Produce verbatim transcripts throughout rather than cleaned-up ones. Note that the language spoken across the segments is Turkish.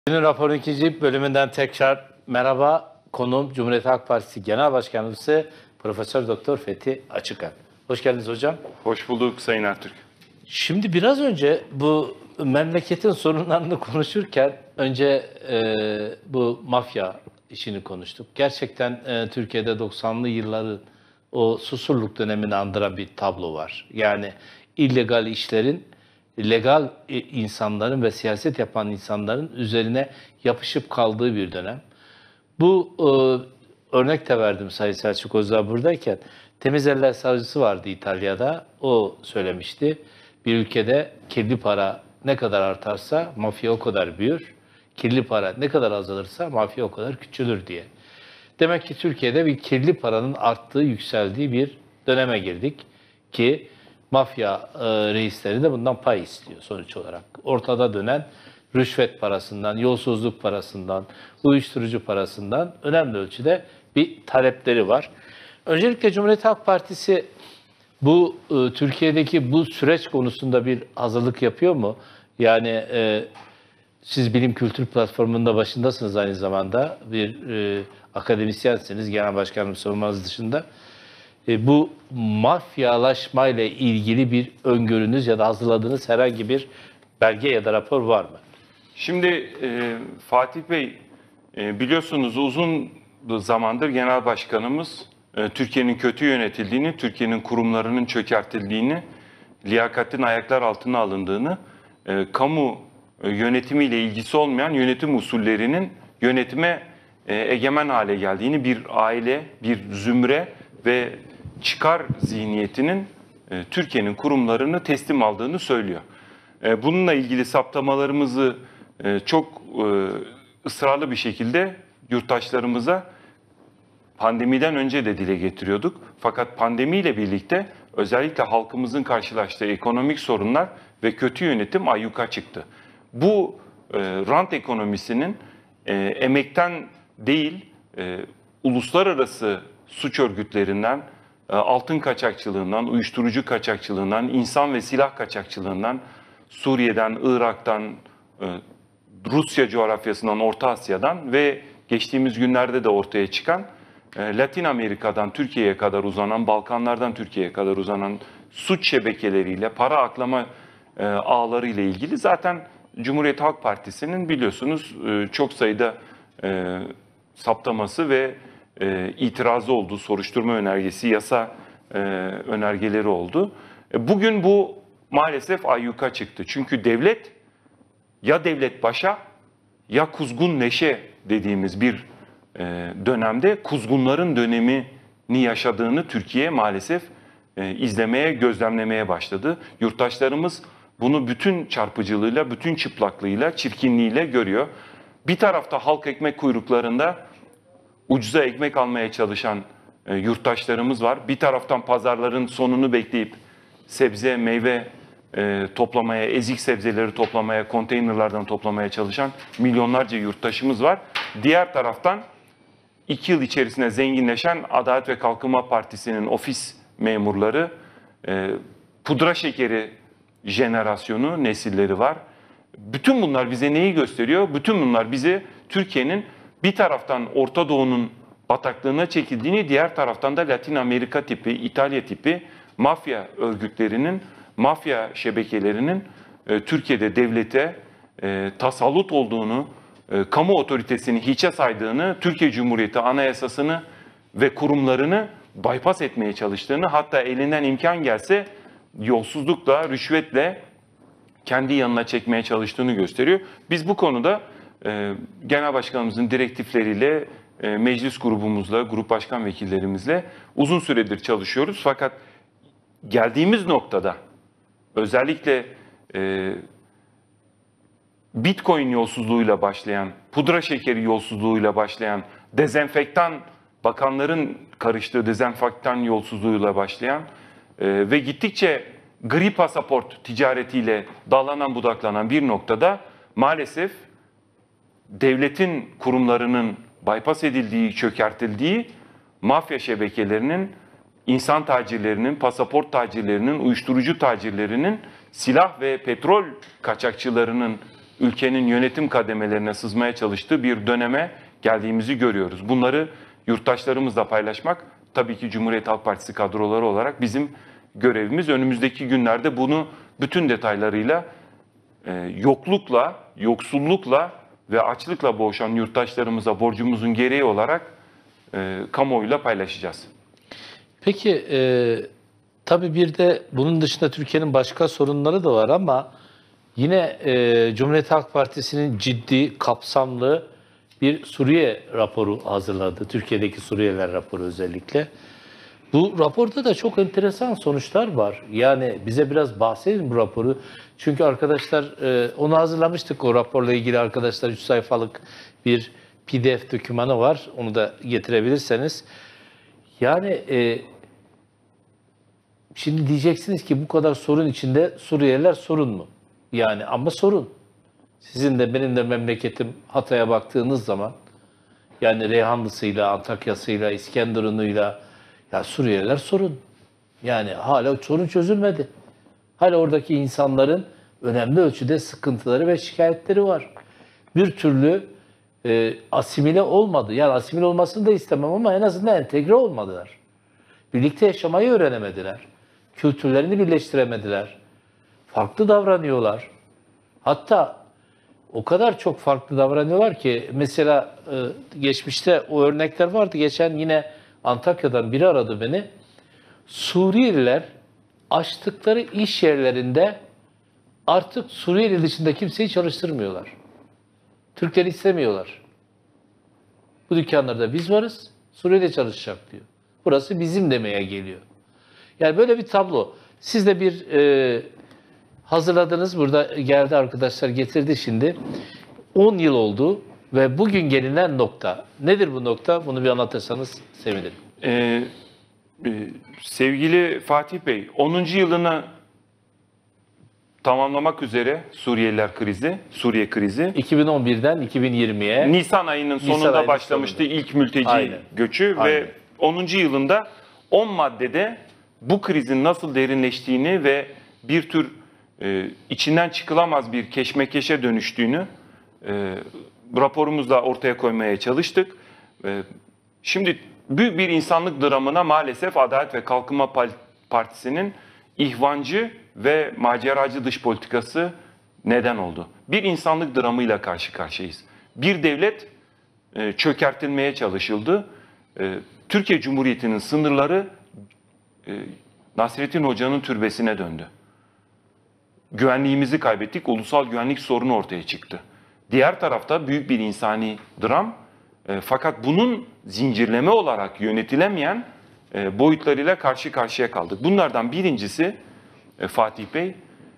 Günün raporun ikinci bölümünden tekrar merhaba. Konuğum Cumhuriyet Halk Partisi Genel Başkanımızı Profesör Doktor Fethi Açıkan. Hoş geldiniz hocam. Hoş bulduk Sayın Ertürk. Şimdi biraz önce bu memleketin sorunlarını konuşurken önce e, bu mafya işini konuştuk. Gerçekten e, Türkiye'de doksanlı yılların o Susurluk dönemini andıran bir tablo var. Yani illegal işlerin, legal insanların ve siyaset yapan insanların üzerine yapışıp kaldığı bir dönem. Bu e, örnek de verdim Sayın Selçuk Özdağ buradayken. Temiz Eller Savcısı vardı İtalya'da. O söylemişti. Bir ülkede kirli para ne kadar artarsa mafya o kadar büyür. Kirli para ne kadar azalırsa mafya o kadar küçülür diye. Demek ki Türkiye'de bir kirli paranın arttığı, yükseldiği bir döneme girdik ki mafya e, reisleri de bundan pay istiyor sonuç olarak. Ortada dönen rüşvet parasından, yolsuzluk parasından, uyuşturucu parasından önemli ölçüde bir talepleri var. Öncelikle Cumhuriyet Halk Partisi bu e, Türkiye'deki bu süreç konusunda bir hazırlık yapıyor mu? Yani e, siz Bilim Kültür Platformu'nda başındasınız aynı zamanda. Bir e, akademisyensiniz, genel başkanım sormanız dışında. E, bu mafyalaşmayla ilgili bir öngörünüz ya da hazırladığınız herhangi bir belge ya da rapor var mı? Şimdi e, Fatih Bey e, biliyorsunuz uzun zamandır Genel Başkanımız e, Türkiye'nin kötü yönetildiğini, Türkiye'nin kurumlarının çökertildiğini, liyakatin ayaklar altına alındığını, e, kamu e, yönetimiyle ilgisi olmayan yönetim usullerinin yönetime e, egemen hale geldiğini, bir aile, bir zümre ve çıkar zihniyetinin e, Türkiye'nin kurumlarını teslim aldığını söylüyor. E, bununla ilgili saptamalarımızı e, çok e, ısrarlı bir şekilde yurttaşlarımıza pandemiden önce de dile getiriyorduk. Fakat pandemiyle birlikte özellikle halkımızın karşılaştığı ekonomik sorunlar ve kötü yönetim ayyuka çıktı. Bu e, rant ekonomisinin e, emekten değil, e, uluslararası suç örgütlerinden, altın kaçakçılığından, uyuşturucu kaçakçılığından, insan ve silah kaçakçılığından, Suriye'den, Irak'tan, Rusya coğrafyasından, Orta Asya'dan ve geçtiğimiz günlerde de ortaya çıkan Latin Amerika'dan Türkiye'ye kadar uzanan, Balkanlardan Türkiye'ye kadar uzanan suç şebekeleriyle, para aklama ağları ile ilgili zaten Cumhuriyet Halk Partisi'nin biliyorsunuz çok sayıda saptaması ve E, itirazı oldu, soruşturma önergesi, yasa e, önergeleri oldu. E, bugün bu maalesef ayyuka çıktı. Çünkü devlet ya devlet başa ya kuzgun neşe dediğimiz bir e, dönemde kuzgunların dönemini yaşadığını Türkiye maalesef e, izlemeye, gözlemlemeye başladı. Yurttaşlarımız bunu bütün çarpıcılığıyla, bütün çıplaklığıyla, çirkinliğiyle görüyor. Bir tarafta halk ekmek kuyruklarında ucuza ekmek almaya çalışan e, yurttaşlarımız var. Bir taraftan pazarların sonunu bekleyip sebze, meyve e, toplamaya, ezik sebzeleri toplamaya, konteynerlardan toplamaya çalışan milyonlarca yurttaşımız var. Diğer taraftan iki yıl içerisinde zenginleşen Adalet ve Kalkınma Partisi'nin ofis memurları, e, pudra şekeri jenerasyonu, nesilleri var. Bütün bunlar bize neyi gösteriyor? Bütün bunlar bize Türkiye'nin bir taraftan Orta Doğu'nun bataklığına çekildiğini, diğer taraftan da Latin Amerika tipi, İtalya tipi mafya örgütlerinin, mafya şebekelerinin e, Türkiye'de devlete e, tasallut olduğunu, e, kamu otoritesini hiçe saydığını, Türkiye Cumhuriyeti Anayasasını ve kurumlarını bypass etmeye çalıştığını, hatta elinden imkan gelse yolsuzlukla, rüşvetle kendi yanına çekmeye çalıştığını gösteriyor. Biz bu konuda Ee, Genel Başkanımızın direktifleriyle, e, meclis grubumuzla, grup başkan vekillerimizle uzun süredir çalışıyoruz. Fakat geldiğimiz noktada özellikle e, Bitcoin yolsuzluğuyla başlayan, pudra şekeri yolsuzluğuyla başlayan, dezenfektan, bakanların karıştığı dezenfektan yolsuzluğuyla başlayan e, ve gittikçe gri pasaport ticaretiyle dallanan budaklanan bir noktada maalesef devletin kurumlarının bypass edildiği, çökertildiği, mafya şebekelerinin, insan tacirlerinin, pasaport tacirlerinin, uyuşturucu tacirlerinin, silah ve petrol kaçakçılarının ülkenin yönetim kademelerine sızmaya çalıştığı bir döneme geldiğimizi görüyoruz. Bunları yurttaşlarımızla paylaşmak tabii ki Cumhuriyet Halk Partisi kadroları olarak bizim görevimiz. Önümüzdeki günlerde bunu bütün detaylarıyla e, yoklukla, yoksullukla ve açlıkla boğuşan yurttaşlarımıza borcumuzun gereği olarak e, kamuoyuyla paylaşacağız. Peki e, tabii bir de bunun dışında Türkiye'nin başka sorunları da var ama yine e, Cumhuriyet Halk Partisi'nin ciddi, kapsamlı bir Suriye raporu hazırladı. Türkiye'deki Suriyeliler raporu özellikle. Bu raporda da çok enteresan sonuçlar var. Yani bize biraz bahsedin bu raporu. Çünkü arkadaşlar e, onu hazırlamıştık. O raporla ilgili arkadaşlar üç sayfalık bir P D F dokümanı var. Onu da getirebilirseniz. Yani e, şimdi diyeceksiniz ki bu kadar sorun içinde Suriyeliler sorun mu? Yani ama sorun. Sizin de benim de memleketim Hatay'a baktığınız zaman yani Reyhanlısıyla, Antakya'sıyla, İskenderun'uyla ya Suriyeliler sorun. Yani hala sorun çözülmedi. Hala oradaki insanların önemli ölçüde sıkıntıları ve şikayetleri var. Bir türlü e, asimile olmadı. Yani asimile olmasını da istemem ama en azından entegre olmadılar. Birlikte yaşamayı öğrenemediler. Kültürlerini birleştiremediler. Farklı davranıyorlar. Hatta o kadar çok farklı davranıyorlar ki mesela e, geçmişte o örnekler vardı. Geçen yine Antakya'dan biri aradı beni. Suriyeliler açtıkları iş yerlerinde artık Suriyeli dışında kimseyi çalıştırmıyorlar. Türkleri istemiyorlar. Bu dükkanlarda biz varız, Suriye'de çalışacak diyor. Burası bizim demeye geliyor. Yani böyle bir tablo. Siz de bir e, hazırladınız. Burada geldi arkadaşlar getirdi şimdi. on yıl oldu ve bugün gelinen nokta. Nedir bu nokta? Bunu bir anlatırsanız sevinirim. Ee, e, sevgili Fatih Bey, onuncu yılını tamamlamak üzere Suriyeliler krizi, Suriye krizi. iki bin on birden iki bin yirmiye. Nisan ayının sonunda Nisan ayının başlamıştı sonunda. ilk mülteci Aynen. göçü Aynen. ve onuncu yılında on maddede bu krizin nasıl derinleştiğini ve bir tür e, içinden çıkılamaz bir keşmekeşe dönüştüğünü e, raporumuzla ortaya koymaya çalıştık. E, şimdi büyük bir insanlık dramına maalesef Adalet ve Kalkınma Partisi'nin ihvancı ve maceracı dış politikası neden oldu. Bir insanlık dramıyla karşı karşıyayız. Bir devlet e, çökertilmeye çalışıldı. E, Türkiye Cumhuriyeti'nin sınırları e, Nasrettin Hoca'nın türbesine döndü. Güvenliğimizi kaybettik, ulusal güvenlik sorunu ortaya çıktı. Diğer tarafta büyük bir insani dram, e, fakat bunun zincirleme olarak yönetilemeyen e, boyutlarıyla karşı karşıya kaldık. Bunlardan birincisi e, Fatih Bey,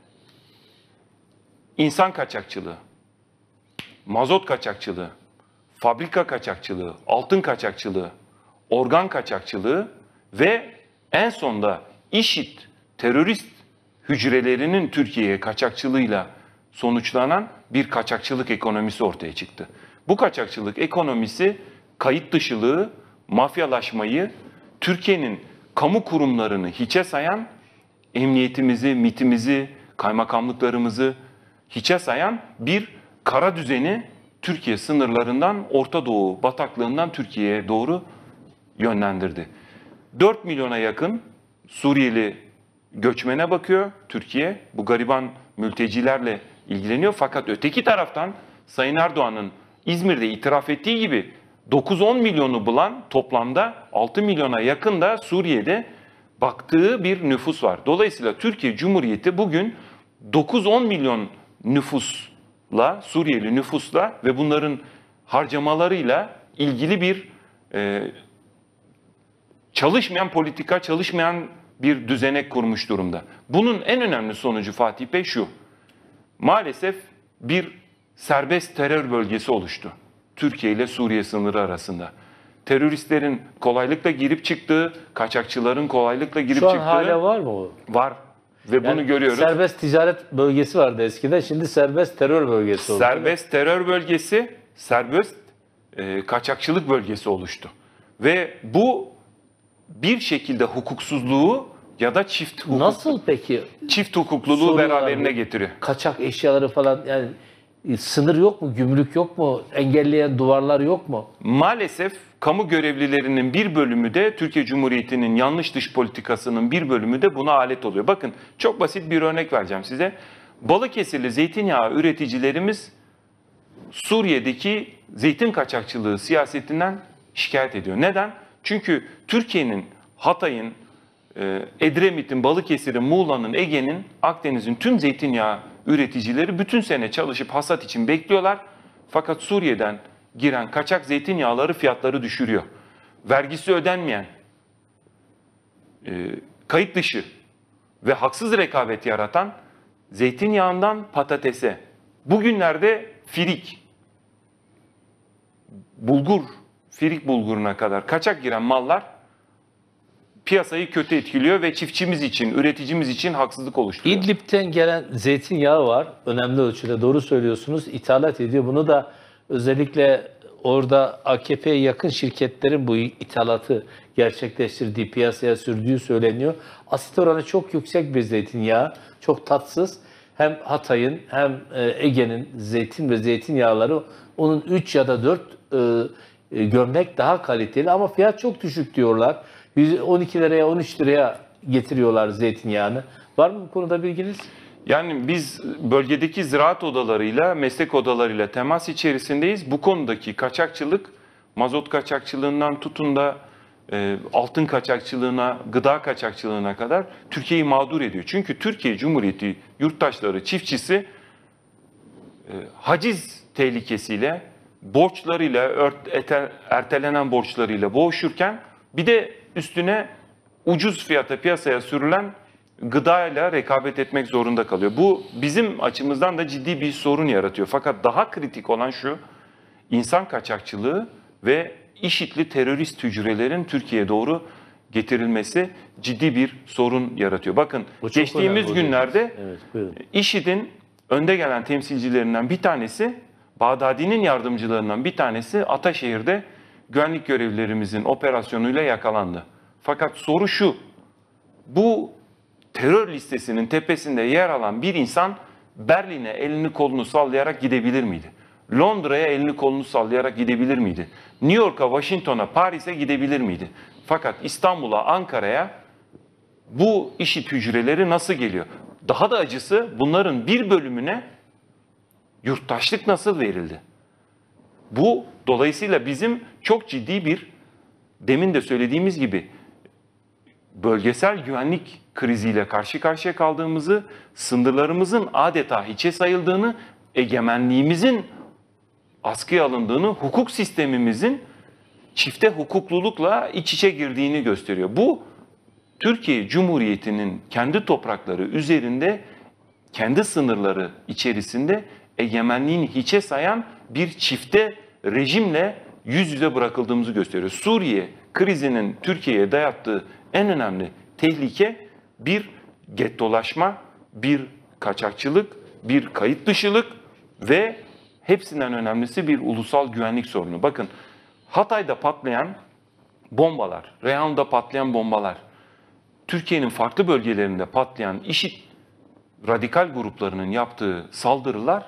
insan kaçakçılığı, mazot kaçakçılığı, fabrika kaçakçılığı, altın kaçakçılığı, organ kaçakçılığı ve en sonda IŞİD terörist hücrelerinin Türkiye'ye kaçakçılığıyla sonuçlanan bir kaçakçılık ekonomisi ortaya çıktı. Bu kaçakçılık ekonomisi kayıt dışılığı, mafyalaşmayı, Türkiye'nin kamu kurumlarını hiçe sayan, emniyetimizi, MİT'imizi, kaymakamlıklarımızı hiçe sayan bir kara düzeni Türkiye sınırlarından Orta Doğu bataklığından Türkiye'ye doğru yönlendirdi. dört milyona yakın Suriyeli göçmene bakıyor Türkiye. Bu gariban mültecilerle ilgileniyor. Fakat öteki taraftan Sayın Erdoğan'ın İzmir'de itiraf ettiği gibi dokuz on milyonu bulan toplamda altı milyona yakın da Suriye'de baktığı bir nüfus var. Dolayısıyla Türkiye Cumhuriyeti bugün dokuz on milyon nüfusla, Suriyeli nüfusla ve bunların harcamalarıyla ilgili bir e, çalışmayan politika, çalışmayan bir düzenek kurmuş durumda. Bunun en önemli sonucu Fatih Bey şu: maalesef bir serbest terör bölgesi oluştu Türkiye ile Suriye sınırı arasında. Teröristlerin kolaylıkla girip çıktığı, kaçakçıların kolaylıkla girip Şu an çıktığı hala var mı o? var ve Yani bunu görüyoruz. Serbest ticaret bölgesi vardı eskiden, şimdi serbest terör bölgesi oldu. Serbest terör bölgesi, serbest e, kaçakçılık bölgesi oluştu. Ve bu bir şekilde hukuksuzluğu ya da çift hukuk, Nasıl peki çift hukukluluğu Soruyorlar beraberine bu. getiriyor. kaçak eşyaları falan, yani E, sınır yok mu? Gümrük yok mu? Engelleyen duvarlar yok mu? Maalesef kamu görevlilerinin bir bölümü de Türkiye Cumhuriyeti'nin yanlış dış politikasının bir bölümü de buna alet oluyor. Bakın çok basit bir örnek vereceğim size. Balıkesirli zeytinyağı üreticilerimiz Suriye'deki zeytin kaçakçılığı siyasetinden şikayet ediyor. Neden? Çünkü Türkiye'nin, Hatay'ın, Edremit'in, Balıkesir'in, Muğla'nın, Ege'nin, Akdeniz'in tüm zeytinyağı üreticileri bütün sene çalışıp hasat için bekliyorlar. Fakat Suriye'den giren kaçak zeytinyağları fiyatları düşürüyor. Vergisi ödenmeyen, kayıt dışı ve haksız rekabet yaratan zeytinyağından patatese, bugünlerde firik, bulgur, firik bulguruna kadar kaçak giren mallar piyasayı kötü etkiliyor ve çiftçimiz için, üreticimiz için haksızlık oluşturuyor. İdlib'ten gelen zeytinyağı var. Önemli ölçüde doğru söylüyorsunuz. İthalat ediyor. Bunu da özellikle orada A K P'ye yakın şirketlerin bu ithalatı gerçekleştirdiği, piyasaya sürdüğü söyleniyor. Asit oranı çok yüksek bir zeytinyağı. Çok tatsız. Hem Hatay'ın hem Ege'nin zeytin ve zeytinyağları onun üç ya da dört e, gömlek daha kaliteli ama fiyat çok düşük diyorlar. on iki liraya on üç liraya getiriyorlar zeytinyağını. Var mı bu konuda bilginiz? Yani biz bölgedeki ziraat odalarıyla, meslek odalarıyla temas içerisindeyiz. Bu konudaki kaçakçılık, mazot kaçakçılığından tutun da e, altın kaçakçılığına, gıda kaçakçılığına kadar Türkiye'yi mağdur ediyor. Çünkü Türkiye Cumhuriyeti yurttaşları, çiftçisi e, haciz tehlikesiyle, borçlarıyla, ört, ertelenen borçlarıyla boğuşurken bir de üstüne ucuz fiyata piyasaya sürülen gıdayla rekabet etmek zorunda kalıyor. Bu bizim açımızdan da ciddi bir sorun yaratıyor. Fakat daha kritik olan şu, insan kaçakçılığı ve IŞİD'li terörist hücrelerin Türkiye'ye doğru getirilmesi ciddi bir sorun yaratıyor. Bakın geçtiğimiz günlerde evet, IŞİD'in önde gelen temsilcilerinden bir tanesi, Bağdadi'nin yardımcılarından bir tanesi Ataşehir'de güvenlik görevlilerimizin operasyonuyla yakalandı. Fakat soru şu, bu terör listesinin tepesinde yer alan bir insan Berlin'e elini kolunu sallayarak gidebilir miydi? Londra'ya elini kolunu sallayarak gidebilir miydi? New York'a, Washington'a, Paris'e gidebilir miydi? Fakat İstanbul'a, Ankara'ya bu IŞİD hücreleri nasıl geliyor? Daha da acısı bunların bir bölümüne yurttaşlık nasıl verildi? Bu dolayısıyla bizim çok ciddi bir, demin de söylediğimiz gibi, bölgesel güvenlik kriziyle karşı karşıya kaldığımızı, sınırlarımızın adeta hiçe sayıldığını, egemenliğimizin askıya alındığını, hukuk sistemimizin çifte hukuklulukla iç içe girdiğini gösteriyor. Bu, Türkiye Cumhuriyeti'nin kendi toprakları üzerinde, kendi sınırları içerisinde egemenliğini hiçe sayan bir çifte rejimle yüz yüze bırakıldığımızı gösteriyor. Suriye krizinin Türkiye'ye dayattığı en önemli tehlike bir gettolaşma, bir kaçakçılık, bir kayıt dışılık ve hepsinden önemlisi bir ulusal güvenlik sorunu. Bakın Hatay'da patlayan bombalar, Reyhan'da patlayan bombalar, Türkiye'nin farklı bölgelerinde patlayan IŞİD radikal gruplarının yaptığı saldırılar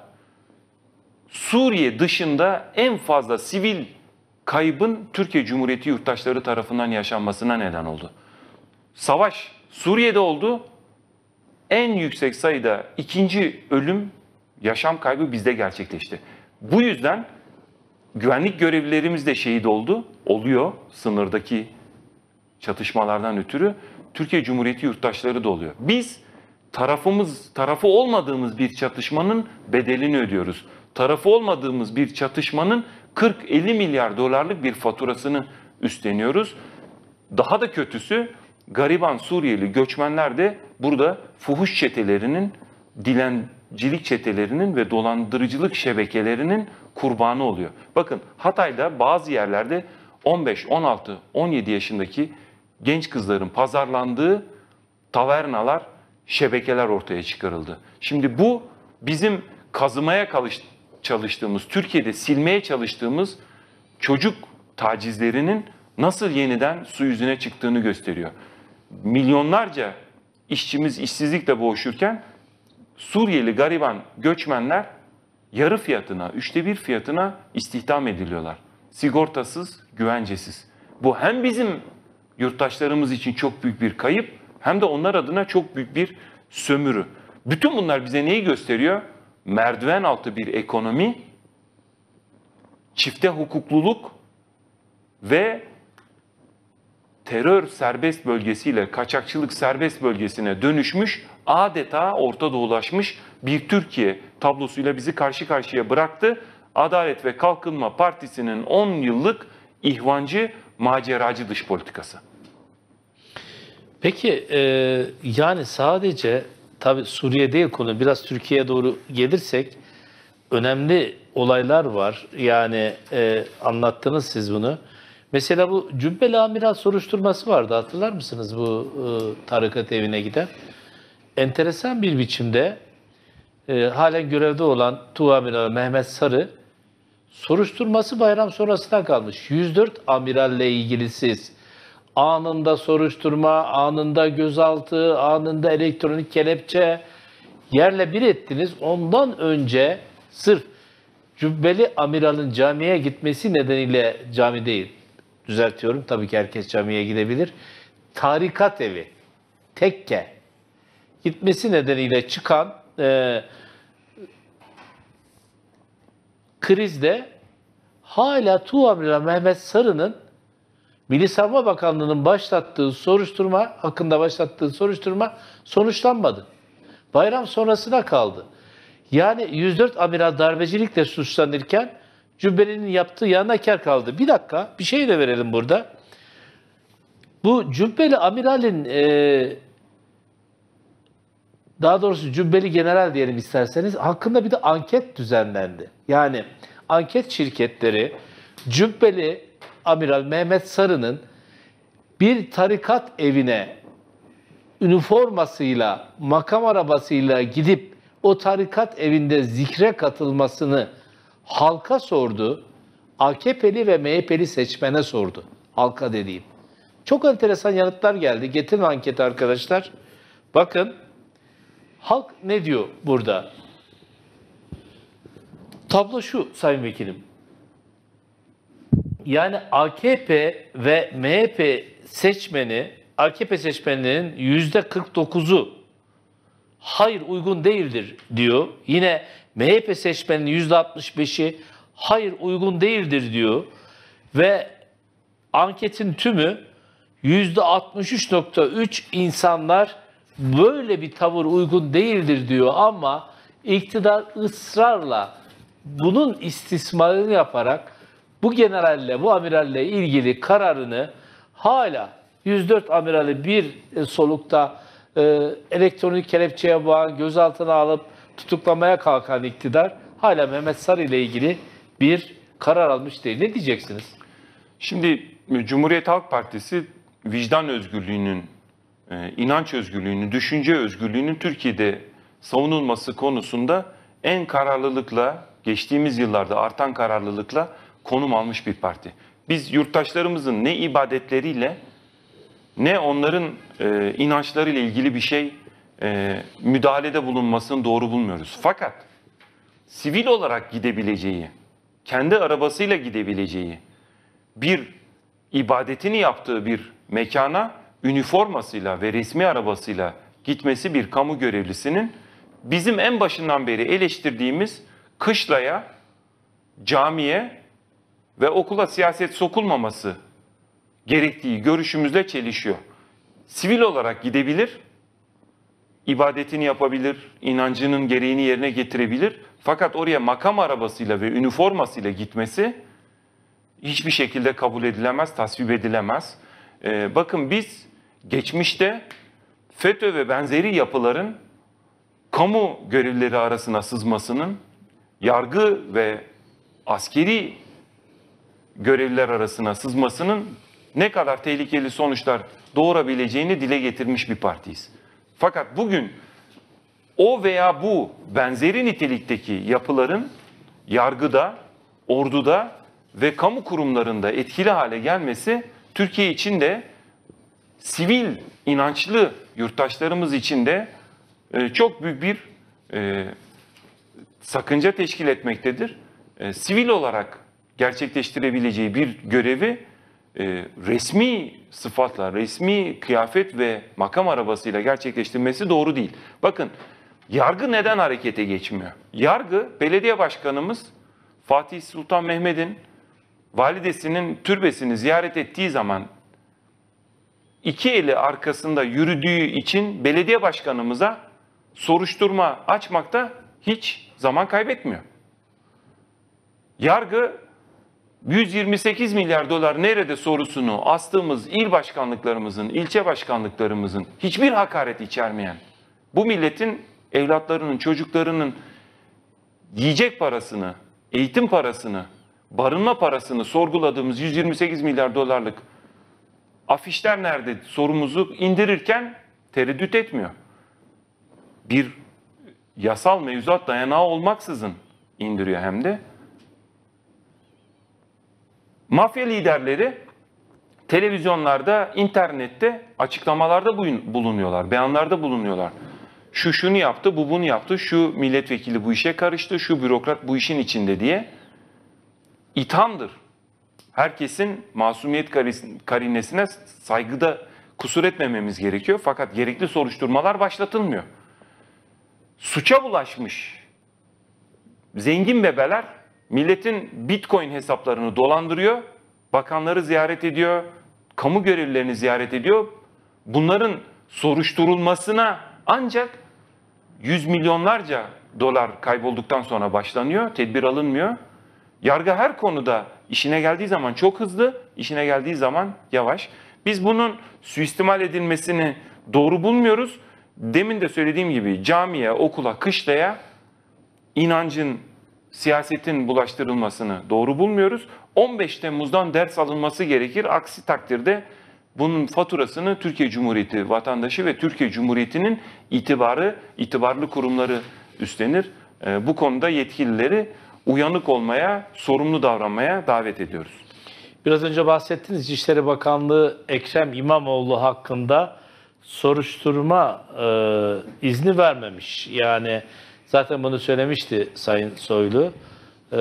Suriye dışında en fazla sivil kaybın Türkiye Cumhuriyeti yurttaşları tarafından yaşanmasına neden oldu. Savaş Suriye'de oldu. En yüksek sayıda ikinci ölüm, yaşam kaybı bizde gerçekleşti. Bu yüzden güvenlik görevlilerimiz de şehit oldu. Oluyor sınırdaki çatışmalardan ötürü. Türkiye Cumhuriyeti yurttaşları da oluyor. Biz tarafımız, tarafı olmadığımız bir çatışmanın bedelini ödüyoruz. Tarafı olmadığımız bir çatışmanın kırk elli milyar dolarlık bir faturasını üstleniyoruz. Daha da kötüsü gariban Suriyeli göçmenler de burada fuhuş çetelerinin, dilencilik çetelerinin ve dolandırıcılık şebekelerinin kurbanı oluyor. Bakın Hatay'da bazı yerlerde on beş, on altı, on yedi yaşındaki genç kızların pazarlandığı tavernalar, şebekeler ortaya çıkarıldı. Şimdi bu bizim kazımaya çalıştığımız, Türkiye'de silmeye çalıştığımız çocuk tacizlerinin nasıl yeniden su yüzüne çıktığını gösteriyor. Milyonlarca işçimiz işsizlikle boğuşurken Suriyeli gariban göçmenler yarı fiyatına, üçte bir fiyatına istihdam ediliyorlar. Sigortasız, güvencesiz. Bu hem bizim yurttaşlarımız için çok büyük bir kayıp hem de onlar adına çok büyük bir sömürü. Bütün bunlar bize neyi gösteriyor? Merdiven altı bir ekonomi, çifte hukukluluk ve terör serbest bölgesiyle kaçakçılık serbest bölgesine dönüşmüş, adeta Orta Doğulaşmış bir Türkiye tablosuyla bizi karşı karşıya bıraktı. Adalet ve Kalkınma Partisi'nin on yıllık ihvancı, maceracı dış politikası. Peki e, yani sadece tabii Suriye değil konu, biraz Türkiye'ye doğru gelirsek önemli olaylar var. Yani e, anlattınız siz bunu. Mesela bu Cübbeli Amiral soruşturması vardı, hatırlar mısınız, bu e, tarikat evine giden? Enteresan bir biçimde e, halen görevde olan Tuğamiral Mehmet Sarı soruşturması bayram sonrasına kalmış. yüz dört amiralle ilgili siz anında soruşturma, anında gözaltı, anında elektronik kelepçe yerle bir ettiniz. Ondan önce sırf Cübbeli Amiral'ın camiye gitmesi nedeniyle, cami değil, düzeltiyorum, tabii ki herkes camiye gidebilir, tarikat evi, tekke gitmesi nedeniyle çıkan e, krizde hala Tuğamiral Mehmet Sarı'nın Milli Savunma Bakanlığı'nın başlattığı soruşturma, hakkında başlattığı soruşturma sonuçlanmadı. Bayram sonrasına kaldı. Yani yüz dört amiral darbecilikle suçlanırken Cübbeli'nin yaptığı yanına kâr kaldı. Bir dakika, bir şey de verelim burada. Bu Cübbeli amiralin, e, daha doğrusu Cübbeli general diyelim isterseniz, hakkında bir de anket düzenlendi. Yani anket şirketleri Cübbeli Amiral Mehmet Sarı'nın bir tarikat evine üniformasıyla, makam arabasıyla gidip o tarikat evinde zikre katılmasını halka sordu. A K P'li ve M H P'li seçmene sordu. Halka dediğim. Çok enteresan yanıtlar geldi. Getirin anketi arkadaşlar. Bakın halk ne diyor burada? Tablo şu Sayın Vekilim. Yani A K P ve M H P seçmeni, A K P seçmenlerinin yüzde kırk dokuzu hayır uygun değildir diyor. Yine M H P seçmeninin yüzde altmış beşi hayır uygun değildir diyor. Ve anketin tümü yüzde altmış üç nokta üç insanlar böyle bir tavır uygun değildir diyor ama iktidar ısrarla bunun istismarını yaparak bu generalle, bu amiralle ilgili kararını hala yüz dört amirali bir solukta e, elektronik kelepçeye bağlı, gözaltına alıp tutuklamaya kalkan iktidar hala Mehmet Sarı ile ilgili bir karar almış değil. Ne diyeceksiniz? Şimdi Cumhuriyet Halk Partisi vicdan özgürlüğünün, e, inanç özgürlüğünün, düşünce özgürlüğünün Türkiye'de savunulması konusunda en kararlılıkla, geçtiğimiz yıllarda artan kararlılıkla konum almış bir parti. Biz yurttaşlarımızın ne ibadetleriyle ne onların e, inançlarıyla ilgili bir şey e, müdahalede bulunmasını doğru bulmuyoruz. Fakat sivil olarak gidebileceği, kendi arabasıyla gidebileceği, bir ibadetini yaptığı bir mekana üniformasıyla ve resmi arabasıyla gitmesi bir kamu görevlisinin bizim en başından beri eleştirdiğimiz kışlaya, camiye ve okula siyaset sokulmaması gerektiği görüşümüzle çelişiyor. Sivil olarak gidebilir, ibadetini yapabilir, inancının gereğini yerine getirebilir. Fakat oraya makam arabasıyla ve üniformasıyla gitmesi hiçbir şekilde kabul edilemez, tasvip edilemez. Ee, bakın biz geçmişte FETÖ ve benzeri yapıların kamu görevlileri arasına sızmasının, yargı ve askeri görevliler arasına sızmasının ne kadar tehlikeli sonuçlar doğurabileceğini dile getirmiş bir partiyiz. Fakat bugün o veya bu benzeri nitelikteki yapıların yargıda, orduda ve kamu kurumlarında etkili hale gelmesi Türkiye için de sivil, inançlı yurttaşlarımız için de çok büyük bir sakınca teşkil etmektedir. E, sivil olarak gerçekleştirebileceği bir görevi e, resmi sıfatla, resmi kıyafet ve makam arabasıyla gerçekleştirmesi doğru değil. Bakın, yargı neden harekete geçmiyor? Yargı, belediye başkanımız Fatih Sultan Mehmet'in validesinin türbesini ziyaret ettiği zaman iki eli arkasında yürüdüğü için belediye başkanımıza soruşturma açmakta hiç zaman kaybetmiyor. Yargı yüz yirmi sekiz milyar dolar nerede sorusunu astığımız il başkanlıklarımızın, ilçe başkanlıklarımızın hiçbir hakaret içermeyen, bu milletin evlatlarının, çocuklarının yiyecek parasını, eğitim parasını, barınma parasını sorguladığımız yüz yirmi sekiz milyar dolarlık afişler nerede sorumuzu indirirken tereddüt etmiyor. Bir yasal mevzuat dayanağı olmaksızın indiriyor hem de. Mafya liderleri televizyonlarda, internette açıklamalarda bulunuyorlar, beyanlarda bulunuyorlar. Şu şunu yaptı, bu bunu yaptı, şu milletvekili bu işe karıştı, şu bürokrat bu işin içinde diye. İthamdır. Herkesin masumiyet karinesine saygıda kusur etmememiz gerekiyor. Fakat gerekli soruşturmalar başlatılmıyor. Suça bulaşmış zengin bebeler milletin Bitcoin hesaplarını dolandırıyor, bakanları ziyaret ediyor, kamu görevlilerini ziyaret ediyor. Bunların soruşturulmasına ancak yüz milyonlarca dolar kaybolduktan sonra başlanıyor, tedbir alınmıyor. Yargı her konuda işine geldiği zaman çok hızlı, işine geldiği zaman yavaş. Biz bunun suistimal edilmesini doğru bulmuyoruz. Demin de söylediğim gibi camiye, okula, kışlaya inancın, siyasetin bulaştırılmasını doğru bulmuyoruz. on beş Temmuz'dan ders alınması gerekir. Aksi takdirde bunun faturasını Türkiye Cumhuriyeti vatandaşı ve Türkiye Cumhuriyeti'nin itibarı, itibarlı kurumları üstlenir. Bu konuda yetkilileri uyanık olmaya, sorumlu davranmaya davet ediyoruz. Biraz önce bahsettiniz, İçişleri Bakanlığı Ekrem İmamoğlu hakkında soruşturma e, izni vermemiş. Yani zaten bunu söylemişti Sayın Soylu. E,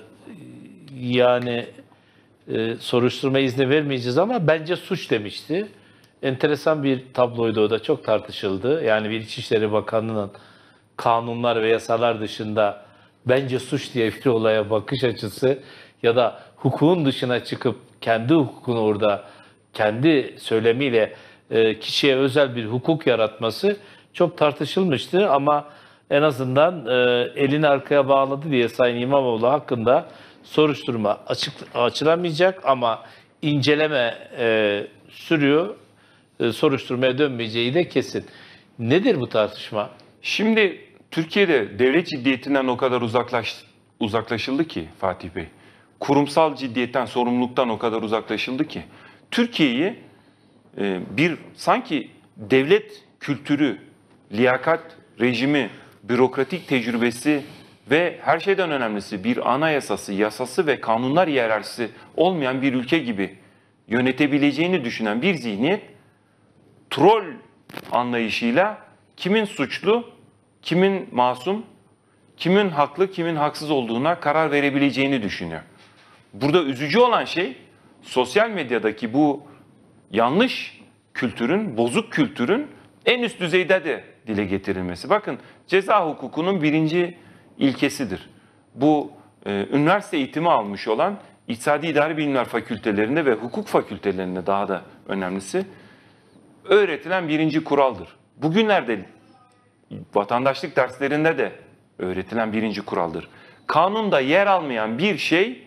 yani e, soruşturma izni vermeyeceğiz ama bence suç demişti. Enteresan bir tabloydu, o da çok tartışıldı. Yani bir İçişleri Bakanlığı'nın kanunlar ve yasalar dışında bence suç diye bir olaya bakış açısı ya da hukukun dışına çıkıp kendi hukukunu orada kendi söylemiyle e, kişiye özel bir hukuk yaratması çok tartışılmıştı ama en azından e, elini arkaya bağladı diye Sayın İmamoğlu hakkında soruşturma açık, açılamayacak ama inceleme e, sürüyor, e, soruşturmaya dönmeyeceği de kesin. Nedir bu tartışma? Şimdi Türkiye'de devlet ciddiyetinden o kadar uzaklaş, uzaklaşıldı ki Fatih Bey, kurumsal ciddiyetten, sorumluluktan o kadar uzaklaşıldı ki, Türkiye'yi e, bir sanki devlet kültürü, liyakat rejimi, bürokratik tecrübesi ve her şeyden önemlisi bir anayasası, yasası ve kanunlar hiyerarşisi olmayan bir ülke gibi yönetebileceğini düşünen bir zihniyet, troll anlayışıyla kimin suçlu, kimin masum, kimin haklı, kimin haksız olduğuna karar verebileceğini düşünüyor. Burada üzücü olan şey, sosyal medyadaki bu yanlış kültürün, bozuk kültürün en üst düzeyde de dile getirilmesi. Bakın, ceza hukukunun birinci ilkesidir. Bu e, üniversite eğitimi almış olan İktisadi İdari Bilimler fakültelerinde ve hukuk fakültelerinde daha da önemlisi öğretilen birinci kuraldır. Bugünlerde vatandaşlık derslerinde de öğretilen birinci kuraldır. Kanunda yer almayan bir şey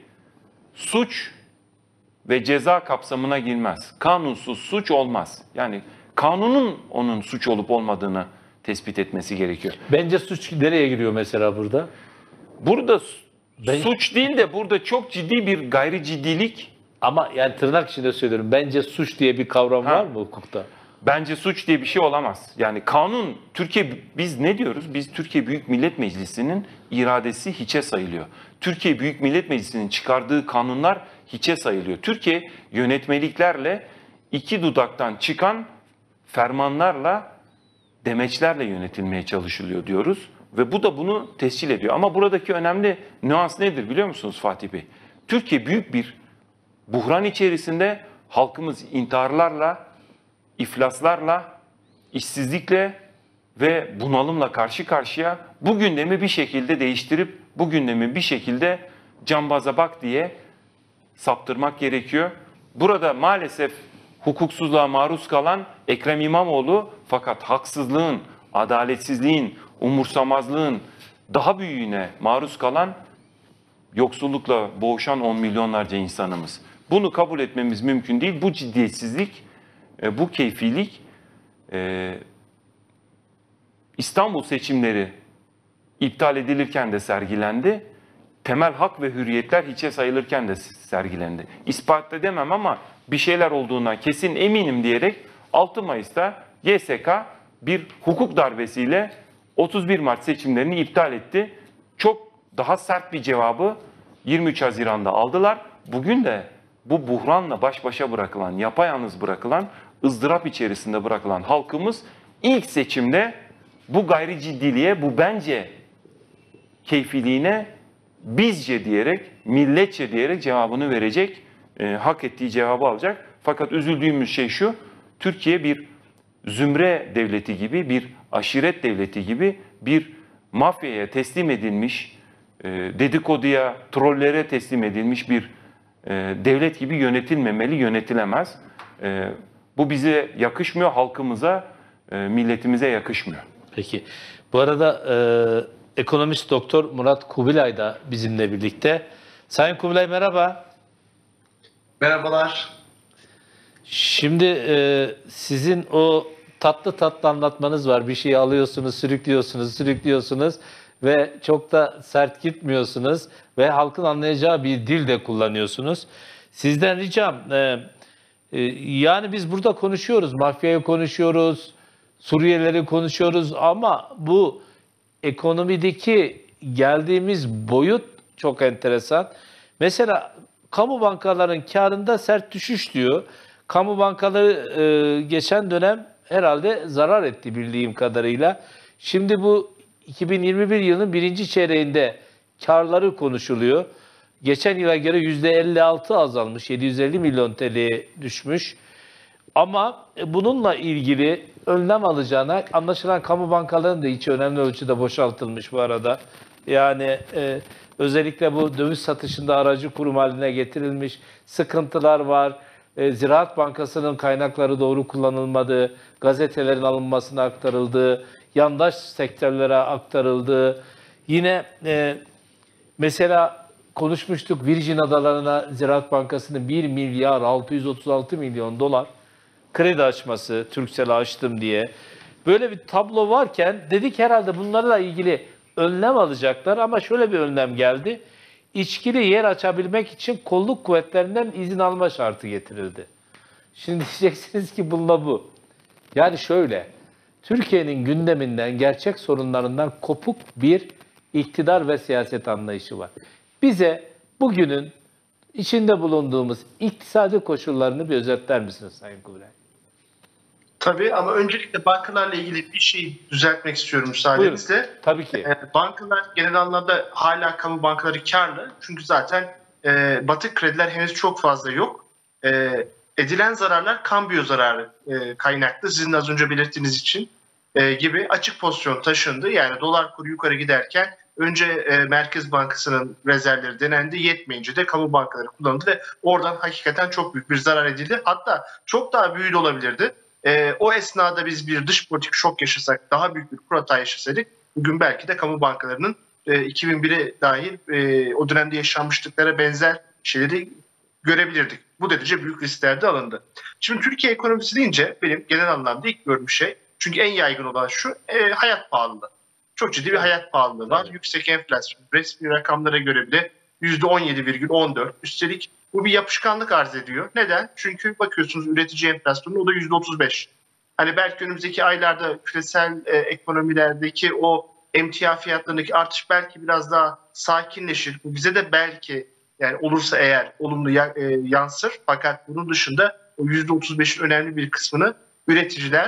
suç ve ceza kapsamına girmez. Kanunsuz suç olmaz. Yani kanunun onun suç olup olmadığını tespit etmesi gerekiyor. Bence suç nereye giriyor mesela burada? Burada Ben... suç değil de burada çok ciddi bir gayri ciddilik. Ama yani tırnak içinde söylüyorum. Bence suç diye bir kavram Ha. var mı hukukta? Bence suç diye bir şey olamaz. Yani kanun, Türkiye, biz ne diyoruz? Biz Türkiye Büyük Millet Meclisi'nin iradesi hiçe sayılıyor. Türkiye Büyük Millet Meclisi'nin çıkardığı kanunlar hiçe sayılıyor. Türkiye yönetmeliklerle, iki dudaktan çıkan fermanlarla, demeçlerle yönetilmeye çalışılıyor diyoruz. Ve bu da bunu tescil ediyor. Ama buradaki önemli nüans nedir biliyor musunuz Fatih Bey? Türkiye büyük bir buhran içerisinde, halkımız intiharlarla, iflaslarla, işsizlikle ve bunalımla karşı karşıya. Bu gündemi bir şekilde değiştirip bu gündemi bir şekilde cambaza bak diye saptırmak gerekiyor. Burada maalesef hukuksuzluğa maruz kalan Ekrem İmamoğlu, fakat haksızlığın, adaletsizliğin, umursamazlığın daha büyüğüne maruz kalan, yoksullukla boğuşan on milyonlarca insanımız. Bunu kabul etmemiz mümkün değil. Bu ciddiyetsizlik, bu keyfilik İstanbul seçimleri iptal edilirken de sergilendi. Temel hak ve hürriyetler hiçe sayılırken de sergilendi. İspat edemem ama bir şeyler olduğundan kesin eminim diyerek altı Mayıs'ta Y S K bir hukuk darbesiyle otuz bir Mart seçimlerini iptal etti. Çok daha sert bir cevabı yirmi üç Haziran'da aldılar. Bugün de bu buhranla baş başa bırakılan, yapayalnız bırakılan, ızdırap içerisinde bırakılan halkımız ilk seçimde bu gayri ciddiliğe, bu bence keyfiliğine bizce diyerek, milletçe diyerek cevabını verecek, e, hak ettiği cevabı alacak. Fakat üzüldüğümüz şey şu, Türkiye bir zümre devleti gibi, bir aşiret devleti gibi, bir mafyaya teslim edilmiş, e, dedikoduya, trollere teslim edilmiş bir e, devlet gibi yönetilmemeli, yönetilemez. E, bu bize yakışmıyor, halkımıza, e, milletimize yakışmıyor. Peki. Bu arada e, ekonomist doktor Murat Kubilay da bizimle birlikte. Sayın Kubilay merhaba. Merhabalar. Şimdi e, sizin o tatlı tatlı anlatmanız var. Bir şeyi alıyorsunuz, sürüklüyorsunuz, sürüklüyorsunuz ve çok da sert gitmiyorsunuz ve halkın anlayacağı bir dil de kullanıyorsunuz. Sizden ricam, e, e, yani biz burada konuşuyoruz, mafyayı konuşuyoruz, Suriyelileri konuşuyoruz ama bu ekonomideki geldiğimiz boyut çok enteresan. Mesela kamu bankaların karında sert düşüş diyor. Kamu bankaları e, geçen dönem herhalde zarar etti bildiğim kadarıyla. Şimdi bu iki bin yirmi bir yılının birinci çeyreğinde karları konuşuluyor. Geçen yıla göre yüzde elli altı azalmış, yedi yüz elli milyon T L'ye düşmüş. Ama bununla ilgili önlem alacağına, anlaşılan kamu bankalarının da içi önemli ölçüde boşaltılmış bu arada. Yani e, özellikle bu döviz satışında aracı kurum haline getirilmiş sıkıntılar var. E, Ziraat Bankası'nın kaynakları doğru kullanılmadığı, gazetelerin alınmasına aktarıldığı, yandaş sektörlere aktarıldığı. Yine e, mesela konuşmuştuk, Virgin Adaları'na Ziraat Bankası'nın bir milyar altı yüz otuz altı milyon dolar kredi açması, Turkcell'e açtım diye. Böyle bir tablo varken dedik herhalde bunlarla ilgili önlem alacaklar ama şöyle bir önlem geldi. İçkili yer açabilmek için kolluk kuvvetlerinden izin alma şartı getirildi. Şimdi diyeceksiniz ki bununla bu. Yani şöyle, Türkiye'nin gündeminden, gerçek sorunlarından kopuk bir iktidar ve siyaset anlayışı var. Bize bugünün içinde bulunduğumuz iktisadi koşullarını bir özetler misiniz Sayın Kubilay? Tabii ama öncelikle bankalarla ilgili bir şey düzeltmek istiyorum müsaadenizle. Buyurun, tabii ki. E, bankalar genel anlamda hala kamu bankaları karlı. Çünkü zaten e, batık krediler henüz çok fazla yok. E, edilen zararlar kambiyo zararı e, kaynaklı. Sizin az önce belirttiğiniz için e, gibi açık pozisyon taşındı. Yani dolar kuru yukarı giderken önce e, Merkez Bankası'nın rezervleri denendi. Yetmeyince de kamu bankaları kullanıldı ve oradan hakikaten çok büyük bir zarar edildi. Hatta çok daha büyük olabilirdi. E, o esnada biz bir dış politik şok yaşasak, daha büyük bir kur hata yaşasaydık, bugün belki de kamu bankalarının e, iki bin bire dahil e, o dönemde yaşanmışlıklara benzer şeyleri görebilirdik. Bu derece büyük riskler de alındı. Şimdi Türkiye ekonomisi deyince benim genel anlamda ilk gördüğüm şey, çünkü en yaygın olan şu, e, hayat pahalılığı. Çok ciddi bir hayat pahalılığı var. Evet. Yüksek enflasyon, resmi rakamlara göre bile yüzde on yedi virgül on dört. Üstelik bu bir yapışkanlık arz ediyor. Neden? Çünkü bakıyorsunuz üretici enflasyonu, o da yüzde otuz beş. Hani belki önümüzdeki aylarda küresel e, ekonomilerdeki o emtia fiyatlarındaki artış belki biraz daha sakinleşir. Bu bize de belki, yani olursa eğer olumlu ya, e, yansır. Fakat bunun dışında o yüzde otuz beşin önemli bir kısmını üreticiler,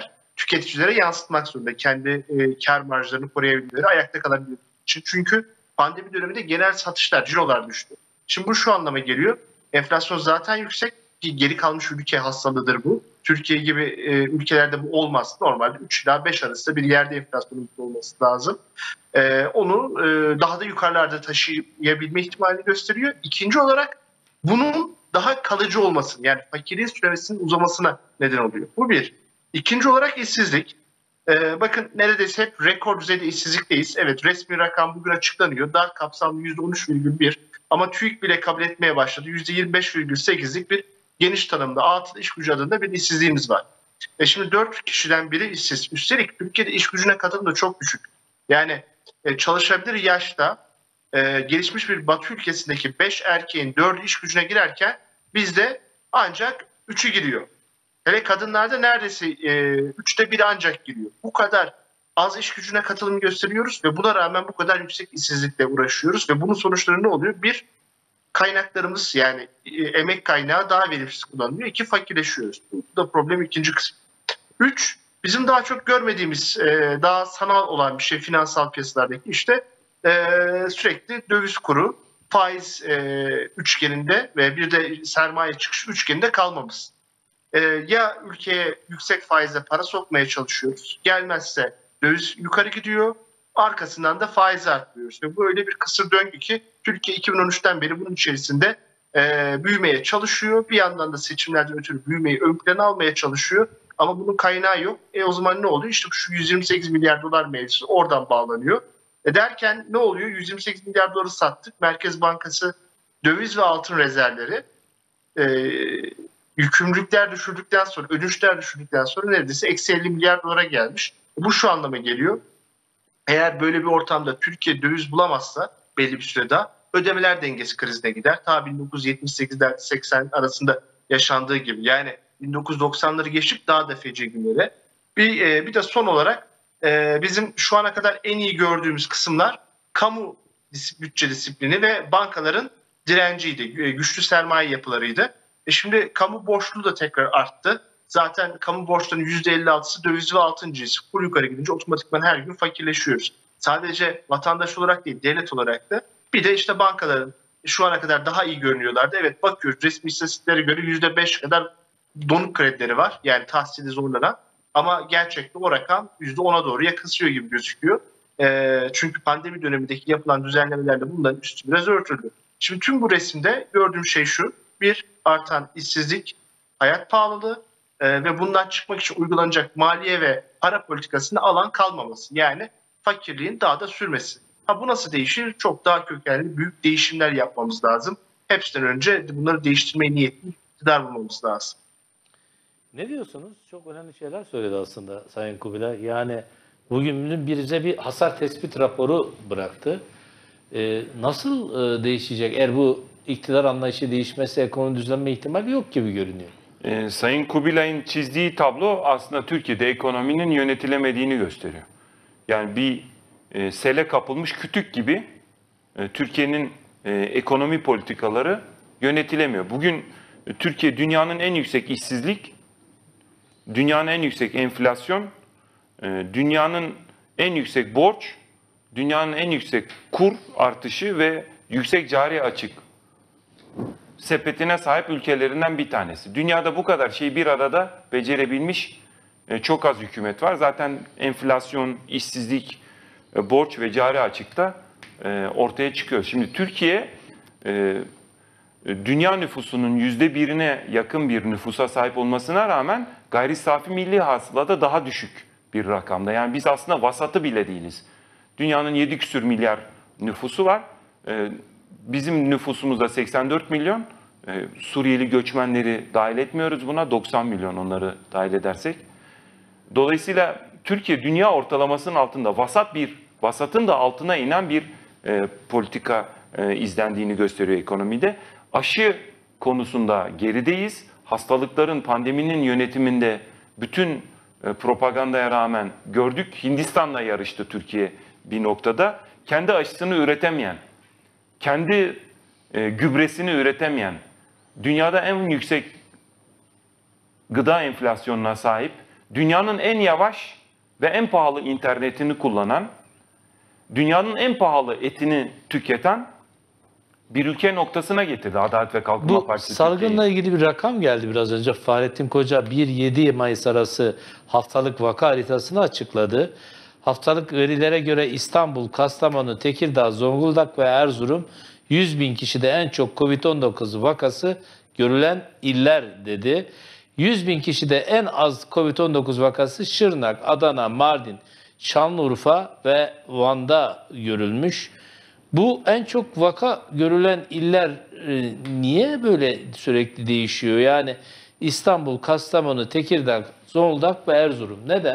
tüketicilere yansıtmak zorunda. Kendi e, kar marjlarını koruyabilmeleri, ayakta kalabilmeleri için. Çünkü pandemi döneminde genel satışlar, cirolar düştü. Şimdi bu şu anlama geliyor. Enflasyon zaten yüksek ki geri kalmış ülke hastalığıdır bu. Türkiye gibi e, ülkelerde bu olmaz. Normalde üç ila beş arasında bir yerde enflasyonun olması lazım. E, onu e, daha da yukarılarda taşıyabilme ihtimalini gösteriyor. İkinci olarak bunun daha kalıcı olmasını, yani fakirliğin süremesinin uzamasına neden oluyor. Bu bir. İkinci olarak işsizlik. Ee, bakın neredeyse hep rekor düzeyde işsizlikteyiz. Evet, resmi rakam bugün açıklanıyor. Dar kapsamlı yüzde on üç virgül bir ama TÜİK bile kabul etmeye başladı. yüzde yirmi beş virgül sekizlik bir geniş tanımda atıl iş gücü adında bir işsizliğimiz var. E şimdi dört kişiden biri işsiz. Üstelik Türkiye'de iş gücüne katılım da çok düşük. Yani e, çalışabilir yaşta e, gelişmiş bir Batı ülkesindeki beş erkeğin dördü iş gücüne girerken bizde ancak üçü giriyor. Hele kadınlarda neredeyse e, üçte biri ancak giriyor. Bu kadar az iş gücüne katılım gösteriyoruz ve buna rağmen bu kadar yüksek işsizlikle uğraşıyoruz ve bunun sonuçları ne oluyor? Bir, kaynaklarımız, yani e, emek kaynağı daha verimsiz kullanılıyor. İki, fakirleşiyoruz. Bu da problem ikinci kısım. Üç, bizim daha çok görmediğimiz, e, daha sanal olan bir şey finansal piyasalardaki işte e, sürekli döviz kuru, faiz e, üçgeninde ve bir de sermaye çıkış üçgeninde kalmamız. Ee, ya ülkeye yüksek faizle para sokmaya çalışıyoruz. Gelmezse döviz yukarı gidiyor. Arkasından da faiz arttırıyoruz. Ve bu öyle bir kısır döngü ki Türkiye iki bin on üçten beri bunun içerisinde e, büyümeye çalışıyor. Bir yandan da seçimlerden ötürü büyümeyi ön plana almaya çalışıyor. Ama bunun kaynağı yok. E o zaman ne oluyor? İşte şu yüz yirmi sekiz milyar dolar mevzusu oradan bağlanıyor. E derken ne oluyor? yüz yirmi sekiz milyar doları sattık. Merkez Bankası döviz ve altın rezervleri e, yükümlülükler düşürdükten sonra, ödünçler düşürdükten sonra neredeyse eksi elli milyar dolara gelmiş. Bu şu anlama geliyor. Eğer böyle bir ortamda Türkiye döviz bulamazsa belli bir süre daha ödemeler dengesi krizine gider. Ta bin dokuz yüz yetmiş sekizden seksen arasında yaşandığı gibi. Yani bin dokuz yüz doksanları geçtik, daha da feci günlere. Bir, e, bir de son olarak e, bizim şu ana kadar en iyi gördüğümüz kısımlar kamu bütçe disiplini ve bankaların direnciydi. Güçlü sermaye yapılarıydı. E şimdi kamu borçluluğu da tekrar arttı. Zaten kamu borçlarının yüzde elli altısı döviz ve altın cinsi. Kur yukarı gidince otomatikman her gün fakirleşiyoruz. Sadece vatandaş olarak değil, devlet olarak da. Bir de işte bankaların şu ana kadar daha iyi görünüyorlardı. Evet, bakıyoruz resmi istatistiklere göre yüzde beş kadar donuk kredileri var. Yani tahsili zorlanan. Ama gerçekte o rakam yüzde ona doğru yakınsıyor gibi gözüküyor. E, çünkü pandemi dönemindeki yapılan düzenlemelerle bunların üstü biraz örtüldü. Şimdi tüm bu resimde gördüğüm şey şu. Bir, artan işsizlik, hayat pahalılığı e, ve bundan çıkmak için uygulanacak maliye ve para politikasında alan kalmaması. Yani fakirliğin daha da sürmesi. Ha, bu nasıl değişir? Çok daha kökenli büyük değişimler yapmamız lazım. Hepsinden önce bunları değiştirmeye niyetli iktidar bulmamız lazım. Ne diyorsunuz? Çok önemli şeyler söyledi aslında Sayın Kubilay. Yani bugün bize bir hasar tespit raporu bıraktı. Ee, nasıl e, değişecek? Eğer bu iktidar anlayışı değişmezse ekonomi düzenleme ihtimali yok gibi görünüyor. Ee, Sayın Kubilay'ın çizdiği tablo aslında Türkiye'de ekonominin yönetilemediğini gösteriyor. Yani bir e, sele kapılmış kütük gibi e, Türkiye'nin e, ekonomi politikaları yönetilemiyor. Bugün e, Türkiye dünyanın en yüksek işsizlik, dünyanın en yüksek enflasyon, e, dünyanın en yüksek borç, dünyanın en yüksek kur artışı ve yüksek cari açık sepetine sahip ülkelerinden bir tanesi. Dünyada bu kadar şeyi bir arada becerebilmiş çok az hükümet var. Zaten enflasyon, işsizlik, borç ve cari açıkta ortaya çıkıyor. Şimdi Türkiye dünya nüfusunun yüzde birine yakın bir nüfusa sahip olmasına rağmen gayri safi milli hasılada daha düşük bir rakamda. Yani biz aslında vasatı bile değiliz. Dünyanın yedi küsür milyar nüfusu var. Bizim nüfusumuzda seksen dört milyon. Suriyeli göçmenleri dahil etmiyoruz buna. doksan milyon onları dahil edersek. Dolayısıyla Türkiye dünya ortalamasının altında vasat bir, vasatın da altına inen bir e, politika e, izlendiğini gösteriyor ekonomide. Aşı konusunda gerideyiz. Hastalıkların, pandeminin yönetiminde bütün e, propagandaya rağmen gördük. Hindistan'la yarıştı Türkiye bir noktada. Kendi aşısını üretemeyen, kendi e, gübresini üretemeyen, dünyada en yüksek gıda enflasyonuna sahip, dünyanın en yavaş ve en pahalı internetini kullanan, dünyanın en pahalı etini tüketen bir ülke noktasına getirdi Adalet ve Kalkınma Bu Partisi. salgınla Türkiye'yi. ilgili bir rakam geldi biraz önce. Fahrettin Koca bir yedi Mayıs arası haftalık vaka haritasını açıkladı. Haftalık verilere göre İstanbul, Kastamonu, Tekirdağ, Zonguldak ve Erzurum yüz bin kişide en çok kovid on dokuz vakası görülen iller dedi. yüz bin kişide en az kovid on dokuz vakası Şırnak, Adana, Mardin, Şanlıurfa ve Van'da görülmüş. Bu en çok vaka görülen iller e, niye böyle sürekli değişiyor? Yani İstanbul, Kastamonu, Tekirdağ, Zonguldak ve Erzurum. Neden?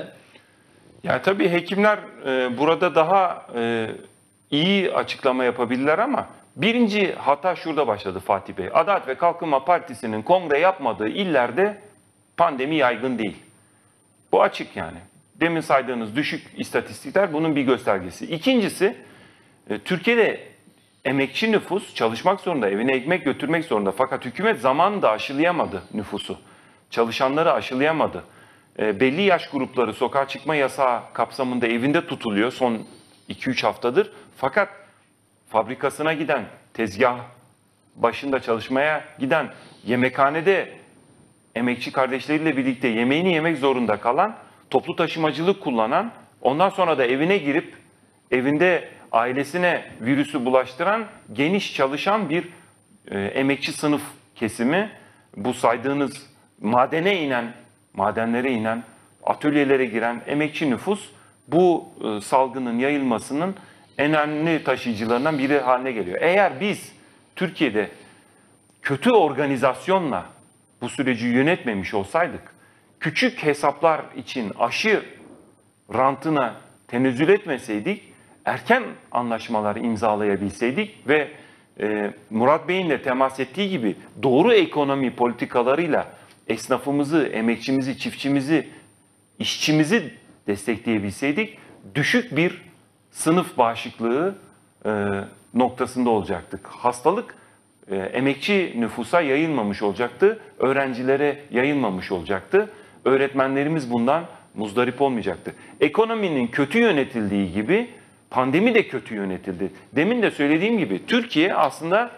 Ya tabii hekimler e, burada daha e, iyi açıklama yapabilirler ama birinci hata şurada başladı Fatih Bey. Adalet ve Kalkınma Partisi'nin kongre yapmadığı illerde pandemi yaygın değil. Bu açık yani. Demin saydığınız düşük istatistikler bunun bir göstergesi. İkincisi, e, Türkiye'de emekçi nüfus çalışmak zorunda, evine ekmek götürmek zorunda. Fakat hükümet zamanında aşılayamadı nüfusu. Çalışanları aşılayamadı. E, belli yaş grupları sokağa çıkma yasağı kapsamında evinde tutuluyor son iki üç haftadır. Fakat fabrikasına giden, tezgah başında çalışmaya giden, yemekhanede emekçi kardeşleriyle birlikte yemeğini yemek zorunda kalan, toplu taşımacılık kullanan, ondan sonra da evine girip evinde ailesine virüsü bulaştıran, geniş çalışan bir e, emekçi sınıf kesimi. Bu saydığınız madene inen, madenlere inen, atölyelere giren emekçi nüfus bu e, salgının yayılmasının en önemli taşıyıcılarından biri haline geliyor. Eğer biz Türkiye'de kötü organizasyonla bu süreci yönetmemiş olsaydık, küçük hesaplar için aşı rantına tenezzül etmeseydik, erken anlaşmalar imzalayabilseydik ve e, Murat Bey'in de temas ettiği gibi doğru ekonomi politikalarıyla esnafımızı, emekçimizi, çiftçimizi, işçimizi destekleyebilseydik, düşük bir sınıf bağışıklığı e, noktasında olacaktık. Hastalık e, emekçi nüfusa yayılmamış olacaktı, öğrencilere yayılmamış olacaktı. Öğretmenlerimiz bundan muzdarip olmayacaktı. Ekonominin kötü yönetildiği gibi pandemi de kötü yönetildi. Demin de söylediğim gibi Türkiye aslında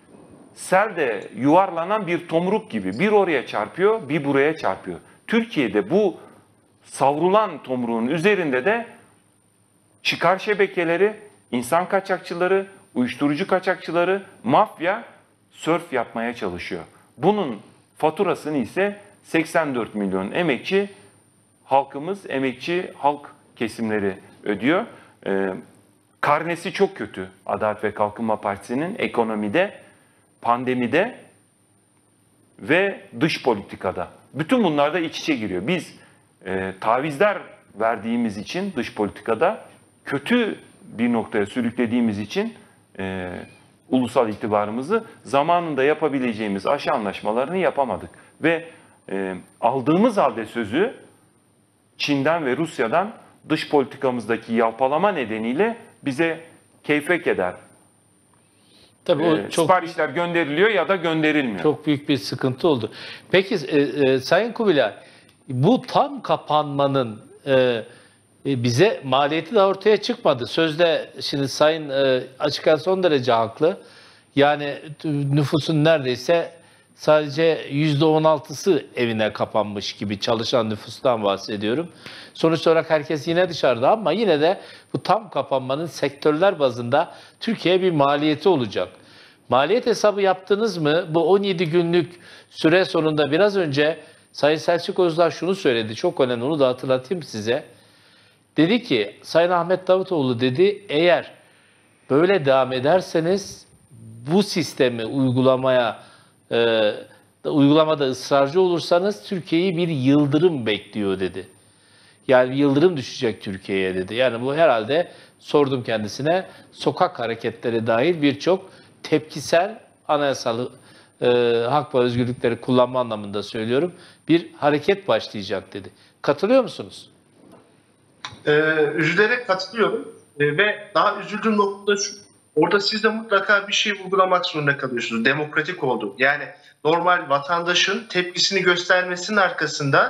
selde yuvarlanan bir tomruk gibi. Bir oraya çarpıyor, bir buraya çarpıyor. Türkiye'de bu savrulan tomruğun üzerinde de çıkar şebekeleri, insan kaçakçıları, uyuşturucu kaçakçıları, mafya sörf yapmaya çalışıyor. Bunun faturasını ise seksen dört milyon emekçi halkımız, emekçi halk kesimleri ödüyor. Ee, karnesi çok kötü Adalet ve Kalkınma Partisi'nin ekonomide, pandemide ve dış politikada. Bütün bunlar da iç içe giriyor. Biz e, tavizler verdiğimiz için dış politikada kötü bir noktaya sürüklediğimiz için e, ulusal itibarımızı zamanında yapabileceğimiz aşı anlaşmalarını yapamadık. Ve e, aldığımız halde sözü Çin'den ve Rusya'dan dış politikamızdaki yalpalama nedeniyle bize keyfe keder. Tabii o Ee, çok siparişler gönderiliyor ya da gönderilmiyor. çok büyük bir sıkıntı oldu. Peki e, e, Sayın Kubilay, bu tam kapanmanın e, e, bize maliyeti de ortaya çıkmadı. Sözde şimdi Sayın e, Açıkan son derece haklı. Yani nüfusun neredeyse sadece yüzde on altısı evine kapanmış gibi, çalışan nüfustan bahsediyorum. Sonuç olarak herkes yine dışarıda ama yine de bu tam kapanmanın sektörler bazında Türkiye'ye bir maliyeti olacak. Maliyet hesabı yaptınız mı? Bu on yedi günlük süre sonunda biraz önce Sayın Selçuk Özdağ şunu söyledi. Çok önemli, onu da hatırlatayım size. Dedi ki, Sayın Ahmet Davutoğlu dedi, eğer böyle devam ederseniz bu sistemi uygulamaya e, uygulamada ısrarcı olursanız Türkiye'yi bir yıldırım bekliyor dedi. Yani bir yıldırım düşecek Türkiye'ye dedi. Yani bu herhalde, sordum kendisine, sokak hareketleri dahil birçok tepkisel anayasal e, hak ve özgürlükleri kullanma anlamında söylüyorum, bir hareket başlayacak dedi. Katılıyor musunuz? Ee, üzülerek katılıyorum. Ee, ve daha üzüldüğüm nokta şu. Orada siz de mutlaka bir şey vurgulamak zorunda kalıyorsunuz. Demokratik oldu. Yani normal vatandaşın tepkisini göstermesinin arkasında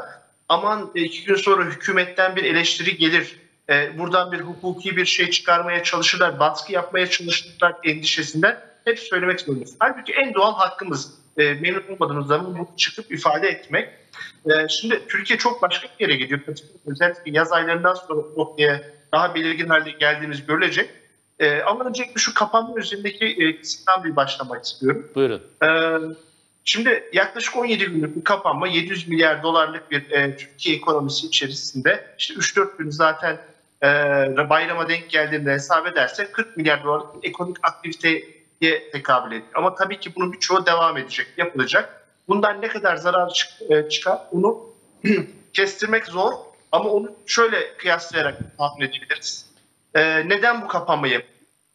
aman iki gün sonra hükümetten bir eleştiri gelir, e, buradan bir hukuki bir şey çıkarmaya çalışırlar, baskı yapmaya çalışırlar endişesinden hep söylemek zorundayız. Halbuki en doğal hakkımız e, memnun olmadığımız zaman bunu çıkıp ifade etmek. E, şimdi Türkiye çok başka bir yere gidiyor. Özellikle yaz aylarından sonra noktaya daha belirgin halde geldiğimiz görülecek. E, ama öncelikle şu kapanma üzerindeki e, kısımdan bir başlamak istiyorum. Buyurun. E, Şimdi yaklaşık on yedi günlük bir kapanma, yedi yüz milyar dolarlık bir e, Türkiye ekonomisi içerisinde işte üç dört gün zaten e, bayrama denk geldiğinde hesap edersek kırk milyar dolarlık bir ekonomik aktiviteye tekabül ediyor. Ama tabii ki bunun birçoğu devam edecek, yapılacak. Bundan ne kadar zarar çık, e, çıkar onu kestirmek zor ama onu şöyle kıyaslayarak tahmin edebiliriz. E, neden bu kapanma yapılıyor?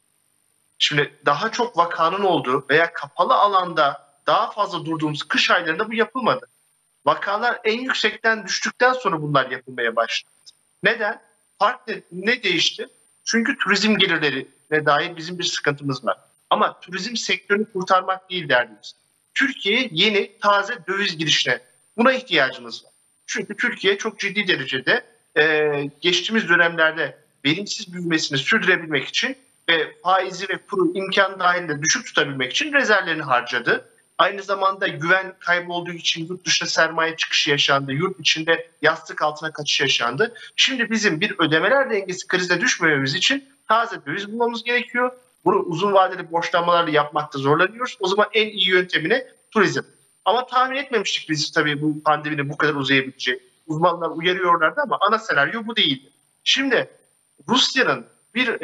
Şimdi daha çok vakanın olduğu veya kapalı alanda daha fazla durduğumuz kış aylarında bu yapılmadı. Vakalar en yüksekten düştükten sonra bunlar yapılmaya başladı. Neden? Fark ne, ne değişti? Çünkü turizm gelirlerine dair bizim bir sıkıntımız var. Ama turizm sektörünü kurtarmak değil derdimiz. Türkiye yeni, taze döviz girişine. Buna ihtiyacımız var. Çünkü Türkiye çok ciddi derecede e, geçtiğimiz dönemlerde verimsiz büyümesini sürdürebilmek için ve faizi ve kuru imkan dahilinde düşük tutabilmek için rezervlerini harcadı. Aynı zamanda güven kaybolduğu için yurt dışına sermaye çıkışı yaşandı. Yurt içinde yastık altına kaçış yaşandı. Şimdi bizim bir ödemeler dengesi krize düşmememiz için taze döviz bulmamız gerekiyor. Bunu uzun vadeli borçlanmalarla yapmakta zorlanıyoruz. O zaman en iyi yöntemine turizm. Ama tahmin etmemiştik biz tabii bu pandeminin bu kadar uzayabileceği. Uzmanlar uyarıyorlardı ama ana senaryo bu değildi. Şimdi Rusya'nın bir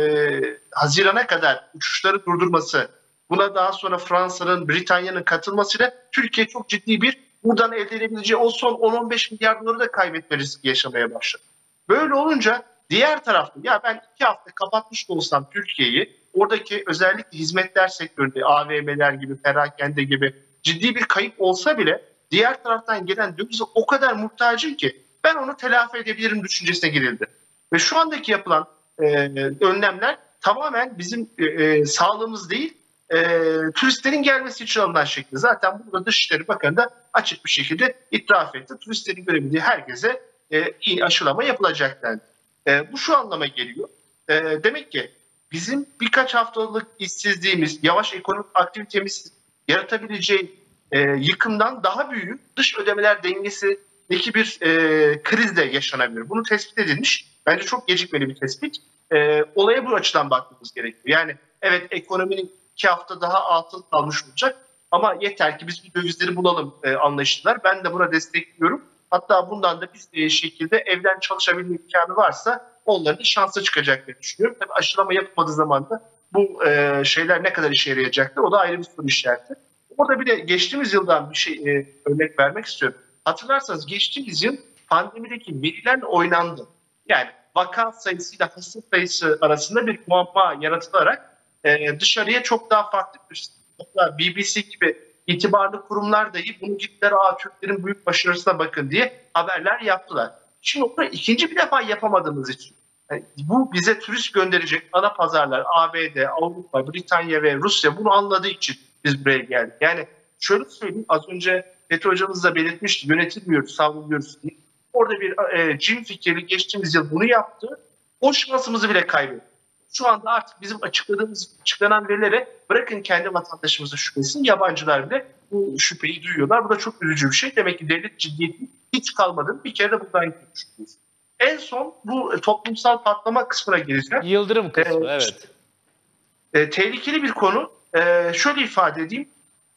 e, Haziran'a kadar uçuşları durdurması, buna daha sonra Fransa'nın, Britanya'nın katılmasıyla Türkiye çok ciddi bir buradan elde edebileceği o son on on beş milyar doları da kaybetme riski yaşamaya başladı. Böyle olunca diğer tarafta ya ben iki hafta kapatmış da olsam Türkiye'yi, oradaki özellikle hizmetler sektöründe A V M'ler gibi, perakende gibi ciddi bir kayıp olsa bile diğer taraftan gelen dövize o kadar muhtacım ki ben onu telafi edebilirim düşüncesine girildi. Ve şu andaki yapılan e, önlemler tamamen bizim e, e, sağlığımız değil, E, turistlerin gelmesi için alınan şekli. Zaten burada Dışişleri Bakanı da açık bir şekilde itiraf etti. Turistlerin görebildiği herkese e, iyi aşılama yapılacak dendi. E, bu şu anlama geliyor. E, demek ki bizim birkaç haftalık işsizliğimiz, yavaş ekonomik aktivitemiz yaratabileceği e, yıkımdan daha büyük dış ödemeler dengesindeki bir e, kriz de yaşanabilir. Bunu tespit edilmiş. Bence çok gecikmeli bir tespit. E, olaya bu açıdan bakmamız gerekiyor. Yani evet ekonominin iki hafta daha atıl kalmış olacak. Ama yeter ki biz bu dövizleri bulalım e, anlayıştılar. Ben de buna destekliyorum. Hatta bundan da bir şekilde evden çalışabilme imkanı varsa onların da şansa çıkacaklarını düşünüyorum. Tabii aşılama yapılmadığı zaman da bu e, şeyler ne kadar işe yarayacaktır o da ayrı bir soru işareti. Orada bir de geçtiğimiz yıldan bir şey e, örnek vermek istiyorum. Hatırlarsanız geçtiğimiz yıl pandemideki verilerle oynandı. Yani vaka sayısıyla hasta sayısı arasında bir muamma yaratılarak Ee, dışarıya çok daha farklı bir B B C gibi itibarlı kurumlar dahi bunu gittiler, aa Türklerin büyük başarısına bakın diye haberler yaptılar. Şimdi onu ikinci bir defa yapamadığımız için yani bu bize turist gönderecek ana pazarlar A B D, Avrupa, Britanya ve Rusya bunu anladığı için biz buraya geldik. Yani şöyle söyleyeyim, az önce Fethi hocamız da belirtmişti, yönetilmiyoruz, savruluyoruz diye. Orada bir e, cin fikirli geçtiğimiz yıl bunu yaptı. O şansımızı bile kaybettik. Şu anda artık bizim açıkladığımız, açıklanan verilere bırakın kendi vatandaşımızın şüphesini, yabancılar bile bu şüpheyi duyuyorlar. Bu da çok üzücü bir şey. Demek ki devlet ciddiyeti hiç kalmadığını bir kere de buradan görmüştünüz. En son bu toplumsal patlama kısmına geleceğim. Yıldırım kısmı, ee, evet. E, tehlikeli bir konu. E, şöyle ifade edeyim.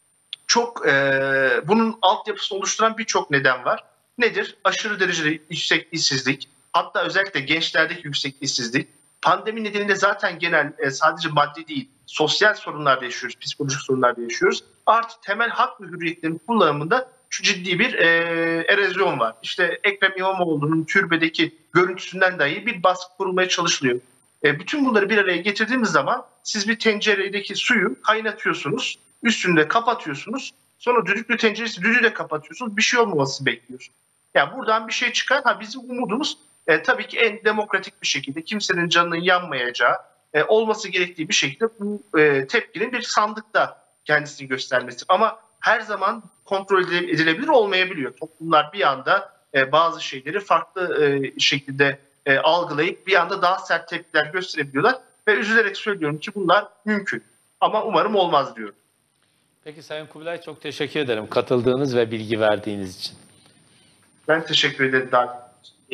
Çok e, bunun altyapısını oluşturan birçok neden var. Nedir? Aşırı derecede yüksek işsizlik. Hatta özellikle gençlerdeki yüksek işsizlik. Pandemi nedeniyle zaten genel e, sadece maddi değil, sosyal sorunlar da yaşıyoruz, psikolojik sorunlar da yaşıyoruz. Artı temel hak ve hürriyetlerin kullanımında şu ciddi bir e, erozyon var. İşte Ekrem İmamoğlu'nun türbedeki görüntüsünden dahi bir baskı kurulmaya çalışılıyor. E, bütün bunları bir araya getirdiğimiz zaman siz bir tenceredeki suyu kaynatıyorsunuz, üstünde kapatıyorsunuz. Sonra düdüklü tenceresi düdüğü de kapatıyorsunuz, bir şey olmaması bekliyorsunuz. Yani buradan bir şey çıkar. Ha, bizim umudumuz E, tabii ki en demokratik bir şekilde kimsenin canının yanmayacağı, e, olması gerektiği bir şekilde bu e, tepkinin bir sandıkta kendisini göstermesi. Ama her zaman kontrol edilebilir olmayabiliyor. Toplumlar bir anda e, bazı şeyleri farklı e, şekilde e, algılayıp bir anda daha sert tepkiler gösterebiliyorlar. Ve üzülerek söylüyorum ki bunlar mümkün. Ama umarım olmaz diyorum. Peki Sayın Kubilay, çok teşekkür ederim katıldığınız ve bilgi verdiğiniz için. Ben teşekkür ederim. Daha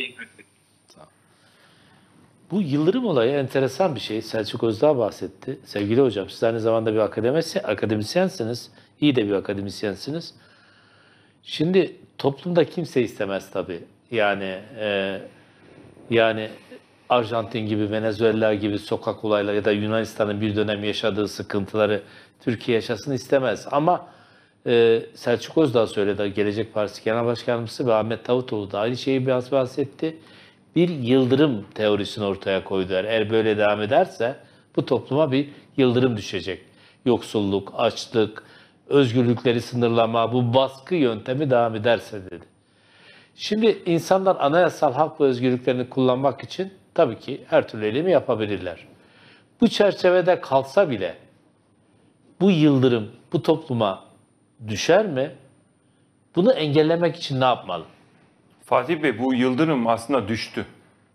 Bu Yıldırım olayı enteresan bir şey. Selçuk Özdağ bahsetti. Sevgili hocam, siz aynı zamanda bir akademisyen, akademisyensiniz. İyi de bir akademisyensiniz. Şimdi toplumda kimse istemez tabii. Yani e, yani Arjantin gibi, Venezuela gibi sokak olayları ya da Yunanistan'ın bir dönem yaşadığı sıkıntıları Türkiye yaşasın istemez. Ama e, Selçuk Özdağ söyledi, Gelecek Partisi Genel Başkanımızı ve Ahmet Davutoğlu da aynı şeyi biraz bahsetti. Bir yıldırım teorisini ortaya koydular. Eğer böyle devam ederse bu topluma bir yıldırım düşecek. Yoksulluk, açlık, özgürlükleri sınırlama, bu baskı yöntemi devam ederse dedi. Şimdi insanlar anayasal hak ve özgürlüklerini kullanmak için tabii ki her türlü eylemi yapabilirler. Bu çerçevede kalsa bile bu yıldırım bu topluma düşer mi? Bunu engellemek için ne yapmalı? Fatih Bey, bu yıldırım aslında düştü.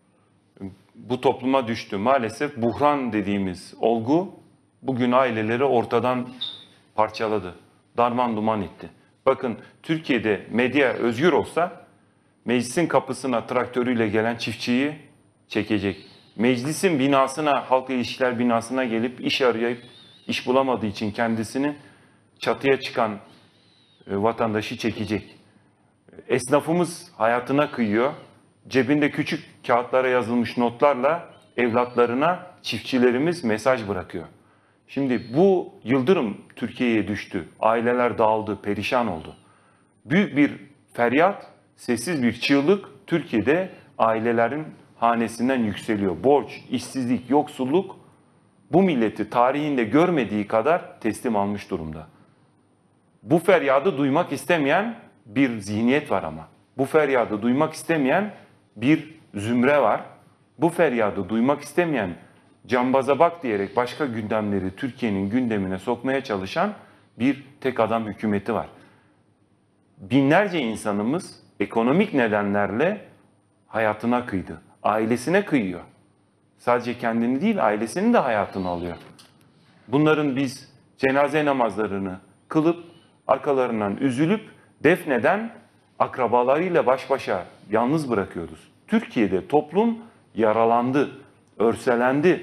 Bu topluma düştü. Maalesef buhran dediğimiz olgu bugün aileleri ortadan parçaladı. Darman duman etti. Bakın, Türkiye'de medya özgür olsa meclisin kapısına traktörüyle gelen çiftçiyi çekecek. Meclisin binasına, halk ilişkiler binasına gelip iş arayıp iş bulamadığı için kendisini çatıya çıkan vatandaşı çekecek. Esnafımız hayatına kıyıyor. Cebinde küçük kağıtlara yazılmış notlarla evlatlarına çiftçilerimiz mesaj bırakıyor. Şimdi bu yıldırım Türkiye'ye düştü. Aileler dağıldı, perişan oldu. Büyük bir feryat, sessiz bir çığlık Türkiye'de ailelerin hanesinden yükseliyor. Borç, işsizlik, yoksulluk bu milleti tarihinde görmediği kadar teslim almış durumda. Bu feryadı duymak istemeyen bir zihniyet var ama. Bu feryadı duymak istemeyen bir zümre var. Bu feryadı duymak istemeyen, cambaza bak diyerek başka gündemleri Türkiye'nin gündemine sokmaya çalışan bir tek adam hükümeti var. Binlerce insanımız ekonomik nedenlerle hayatına kıydı. Ailesine kıyıyor. Sadece kendini değil, ailesinin de hayatını alıyor. Bunların biz cenaze namazlarını kılıp, arkalarından üzülüp, defneden akrabalarıyla baş başa yalnız bırakıyoruz. Türkiye'de toplum yaralandı, örselendi.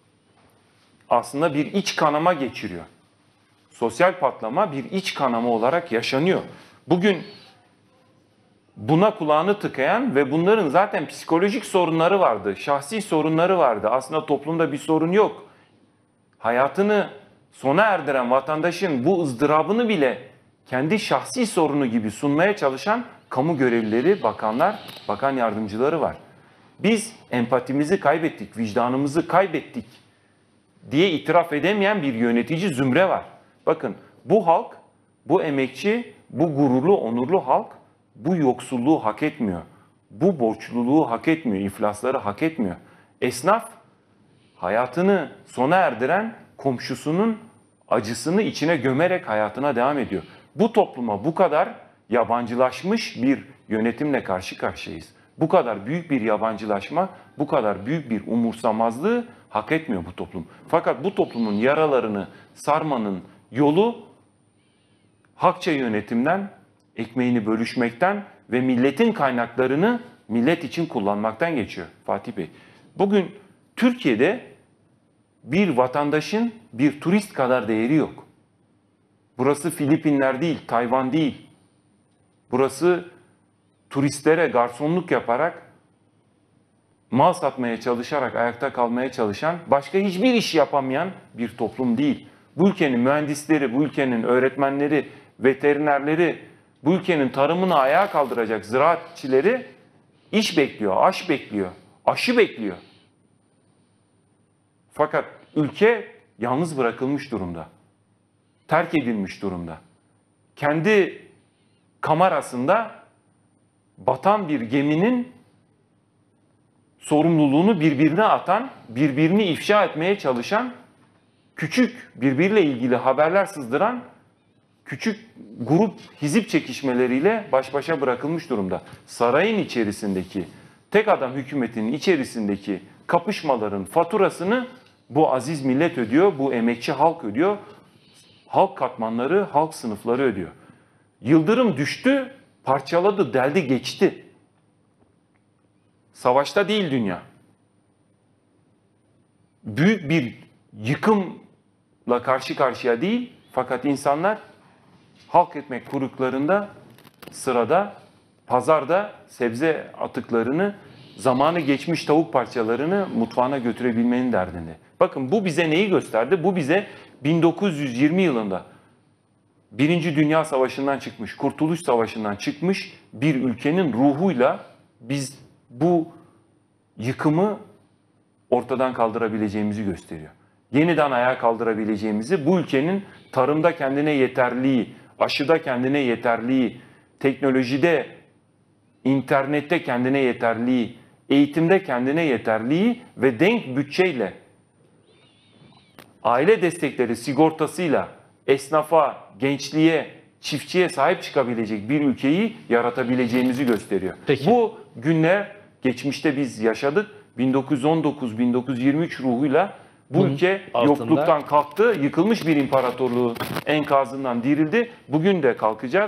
Aslında bir iç kanama geçiriyor. Sosyal patlama bir iç kanama olarak yaşanıyor. Bugün buna kulağını tıkayan ve bunların zaten psikolojik sorunları vardı, şahsi sorunları vardı. Aslında toplumda bir sorun yok. Hayatını sona erdiren vatandaşın bu ızdırabını bile kendi şahsi sorunu gibi sunmaya çalışan kamu görevlileri, bakanlar, bakan yardımcıları var. Biz empatimizi kaybettik, vicdanımızı kaybettik diye itiraf edemeyen bir yönetici zümre var. Bakın, bu halk, bu emekçi, bu gururlu, onurlu halk bu yoksulluğu hak etmiyor. Bu borçluluğu hak etmiyor, iflasları hak etmiyor. Esnaf hayatını sona erdiren komşusunun acısını içine gömerek hayatına devam ediyor. Bu topluma bu kadar yabancılaşmış bir yönetimle karşı karşıyayız. Bu kadar büyük bir yabancılaşma, bu kadar büyük bir umursamazlığı hak etmiyor bu toplum. Fakat bu toplumun yaralarını sarmanın yolu hakça yönetimden, ekmeğini bölüşmekten ve milletin kaynaklarını millet için kullanmaktan geçiyor Fatih Bey. Bugün Türkiye'de bir vatandaşın bir turist kadar değeri yok. Burası Filipinler değil, Tayvan değil. Burası turistlere garsonluk yaparak, mal satmaya çalışarak ayakta kalmaya çalışan, başka hiçbir iş yapamayan bir toplum değil. Bu ülkenin mühendisleri, bu ülkenin öğretmenleri, veterinerleri, bu ülkenin tarımını ayağa kaldıracak ziraatçileri iş bekliyor, aş bekliyor, aşı bekliyor. Fakat ülke yalnız bırakılmış durumda. Terk edilmiş durumda. Kendi kamerasında batan bir geminin sorumluluğunu birbirine atan, birbirini ifşa etmeye çalışan, küçük birbiriyle ilgili haberler sızdıran küçük grup hizip çekişmeleriyle baş başa bırakılmış durumda. Sarayın içerisindeki, tek adam hükümetinin içerisindeki kapışmaların faturasını bu aziz millet ödüyor, bu emekçi halk ödüyor. Halk katmanları, halk sınıfları ödüyor. Yıldırım düştü, parçaladı, deldi, geçti. Savaşta değil dünya. Büyük bir yıkımla karşı karşıya değil, fakat insanlar halk ekmek kuyruklarında, sırada, pazarda sebze atıklarını, zamanı geçmiş tavuk parçalarını mutfağına götürebilmenin derdinde. Bakın bu bize neyi gösterdi? Bu bize bin dokuz yüz yirmi yılında Birinci Dünya Savaşı'ndan çıkmış, Kurtuluş Savaşı'ndan çıkmış bir ülkenin ruhuyla biz bu yıkımı ortadan kaldırabileceğimizi gösteriyor. Yeniden ayağa kaldırabileceğimizi, bu ülkenin tarımda kendine yeterliği, aşıda kendine yeterliği, teknolojide, internette kendine yeterliği, eğitimde kendine yeterliği ve denk bütçeyle, aile destekleri sigortasıyla esnafa, gençliğe, çiftçiye sahip çıkabilecek bir ülkeyi yaratabileceğimizi gösteriyor. Peki. Bu günler geçmişte biz yaşadık. bin dokuz yüz on dokuz bin dokuz yüz yirmi üç ruhuyla bu Bunun ülke altında- yokluktan kalktı, yıkılmış bir imparatorluğun enkazından dirildi. Bugün de kalkacak.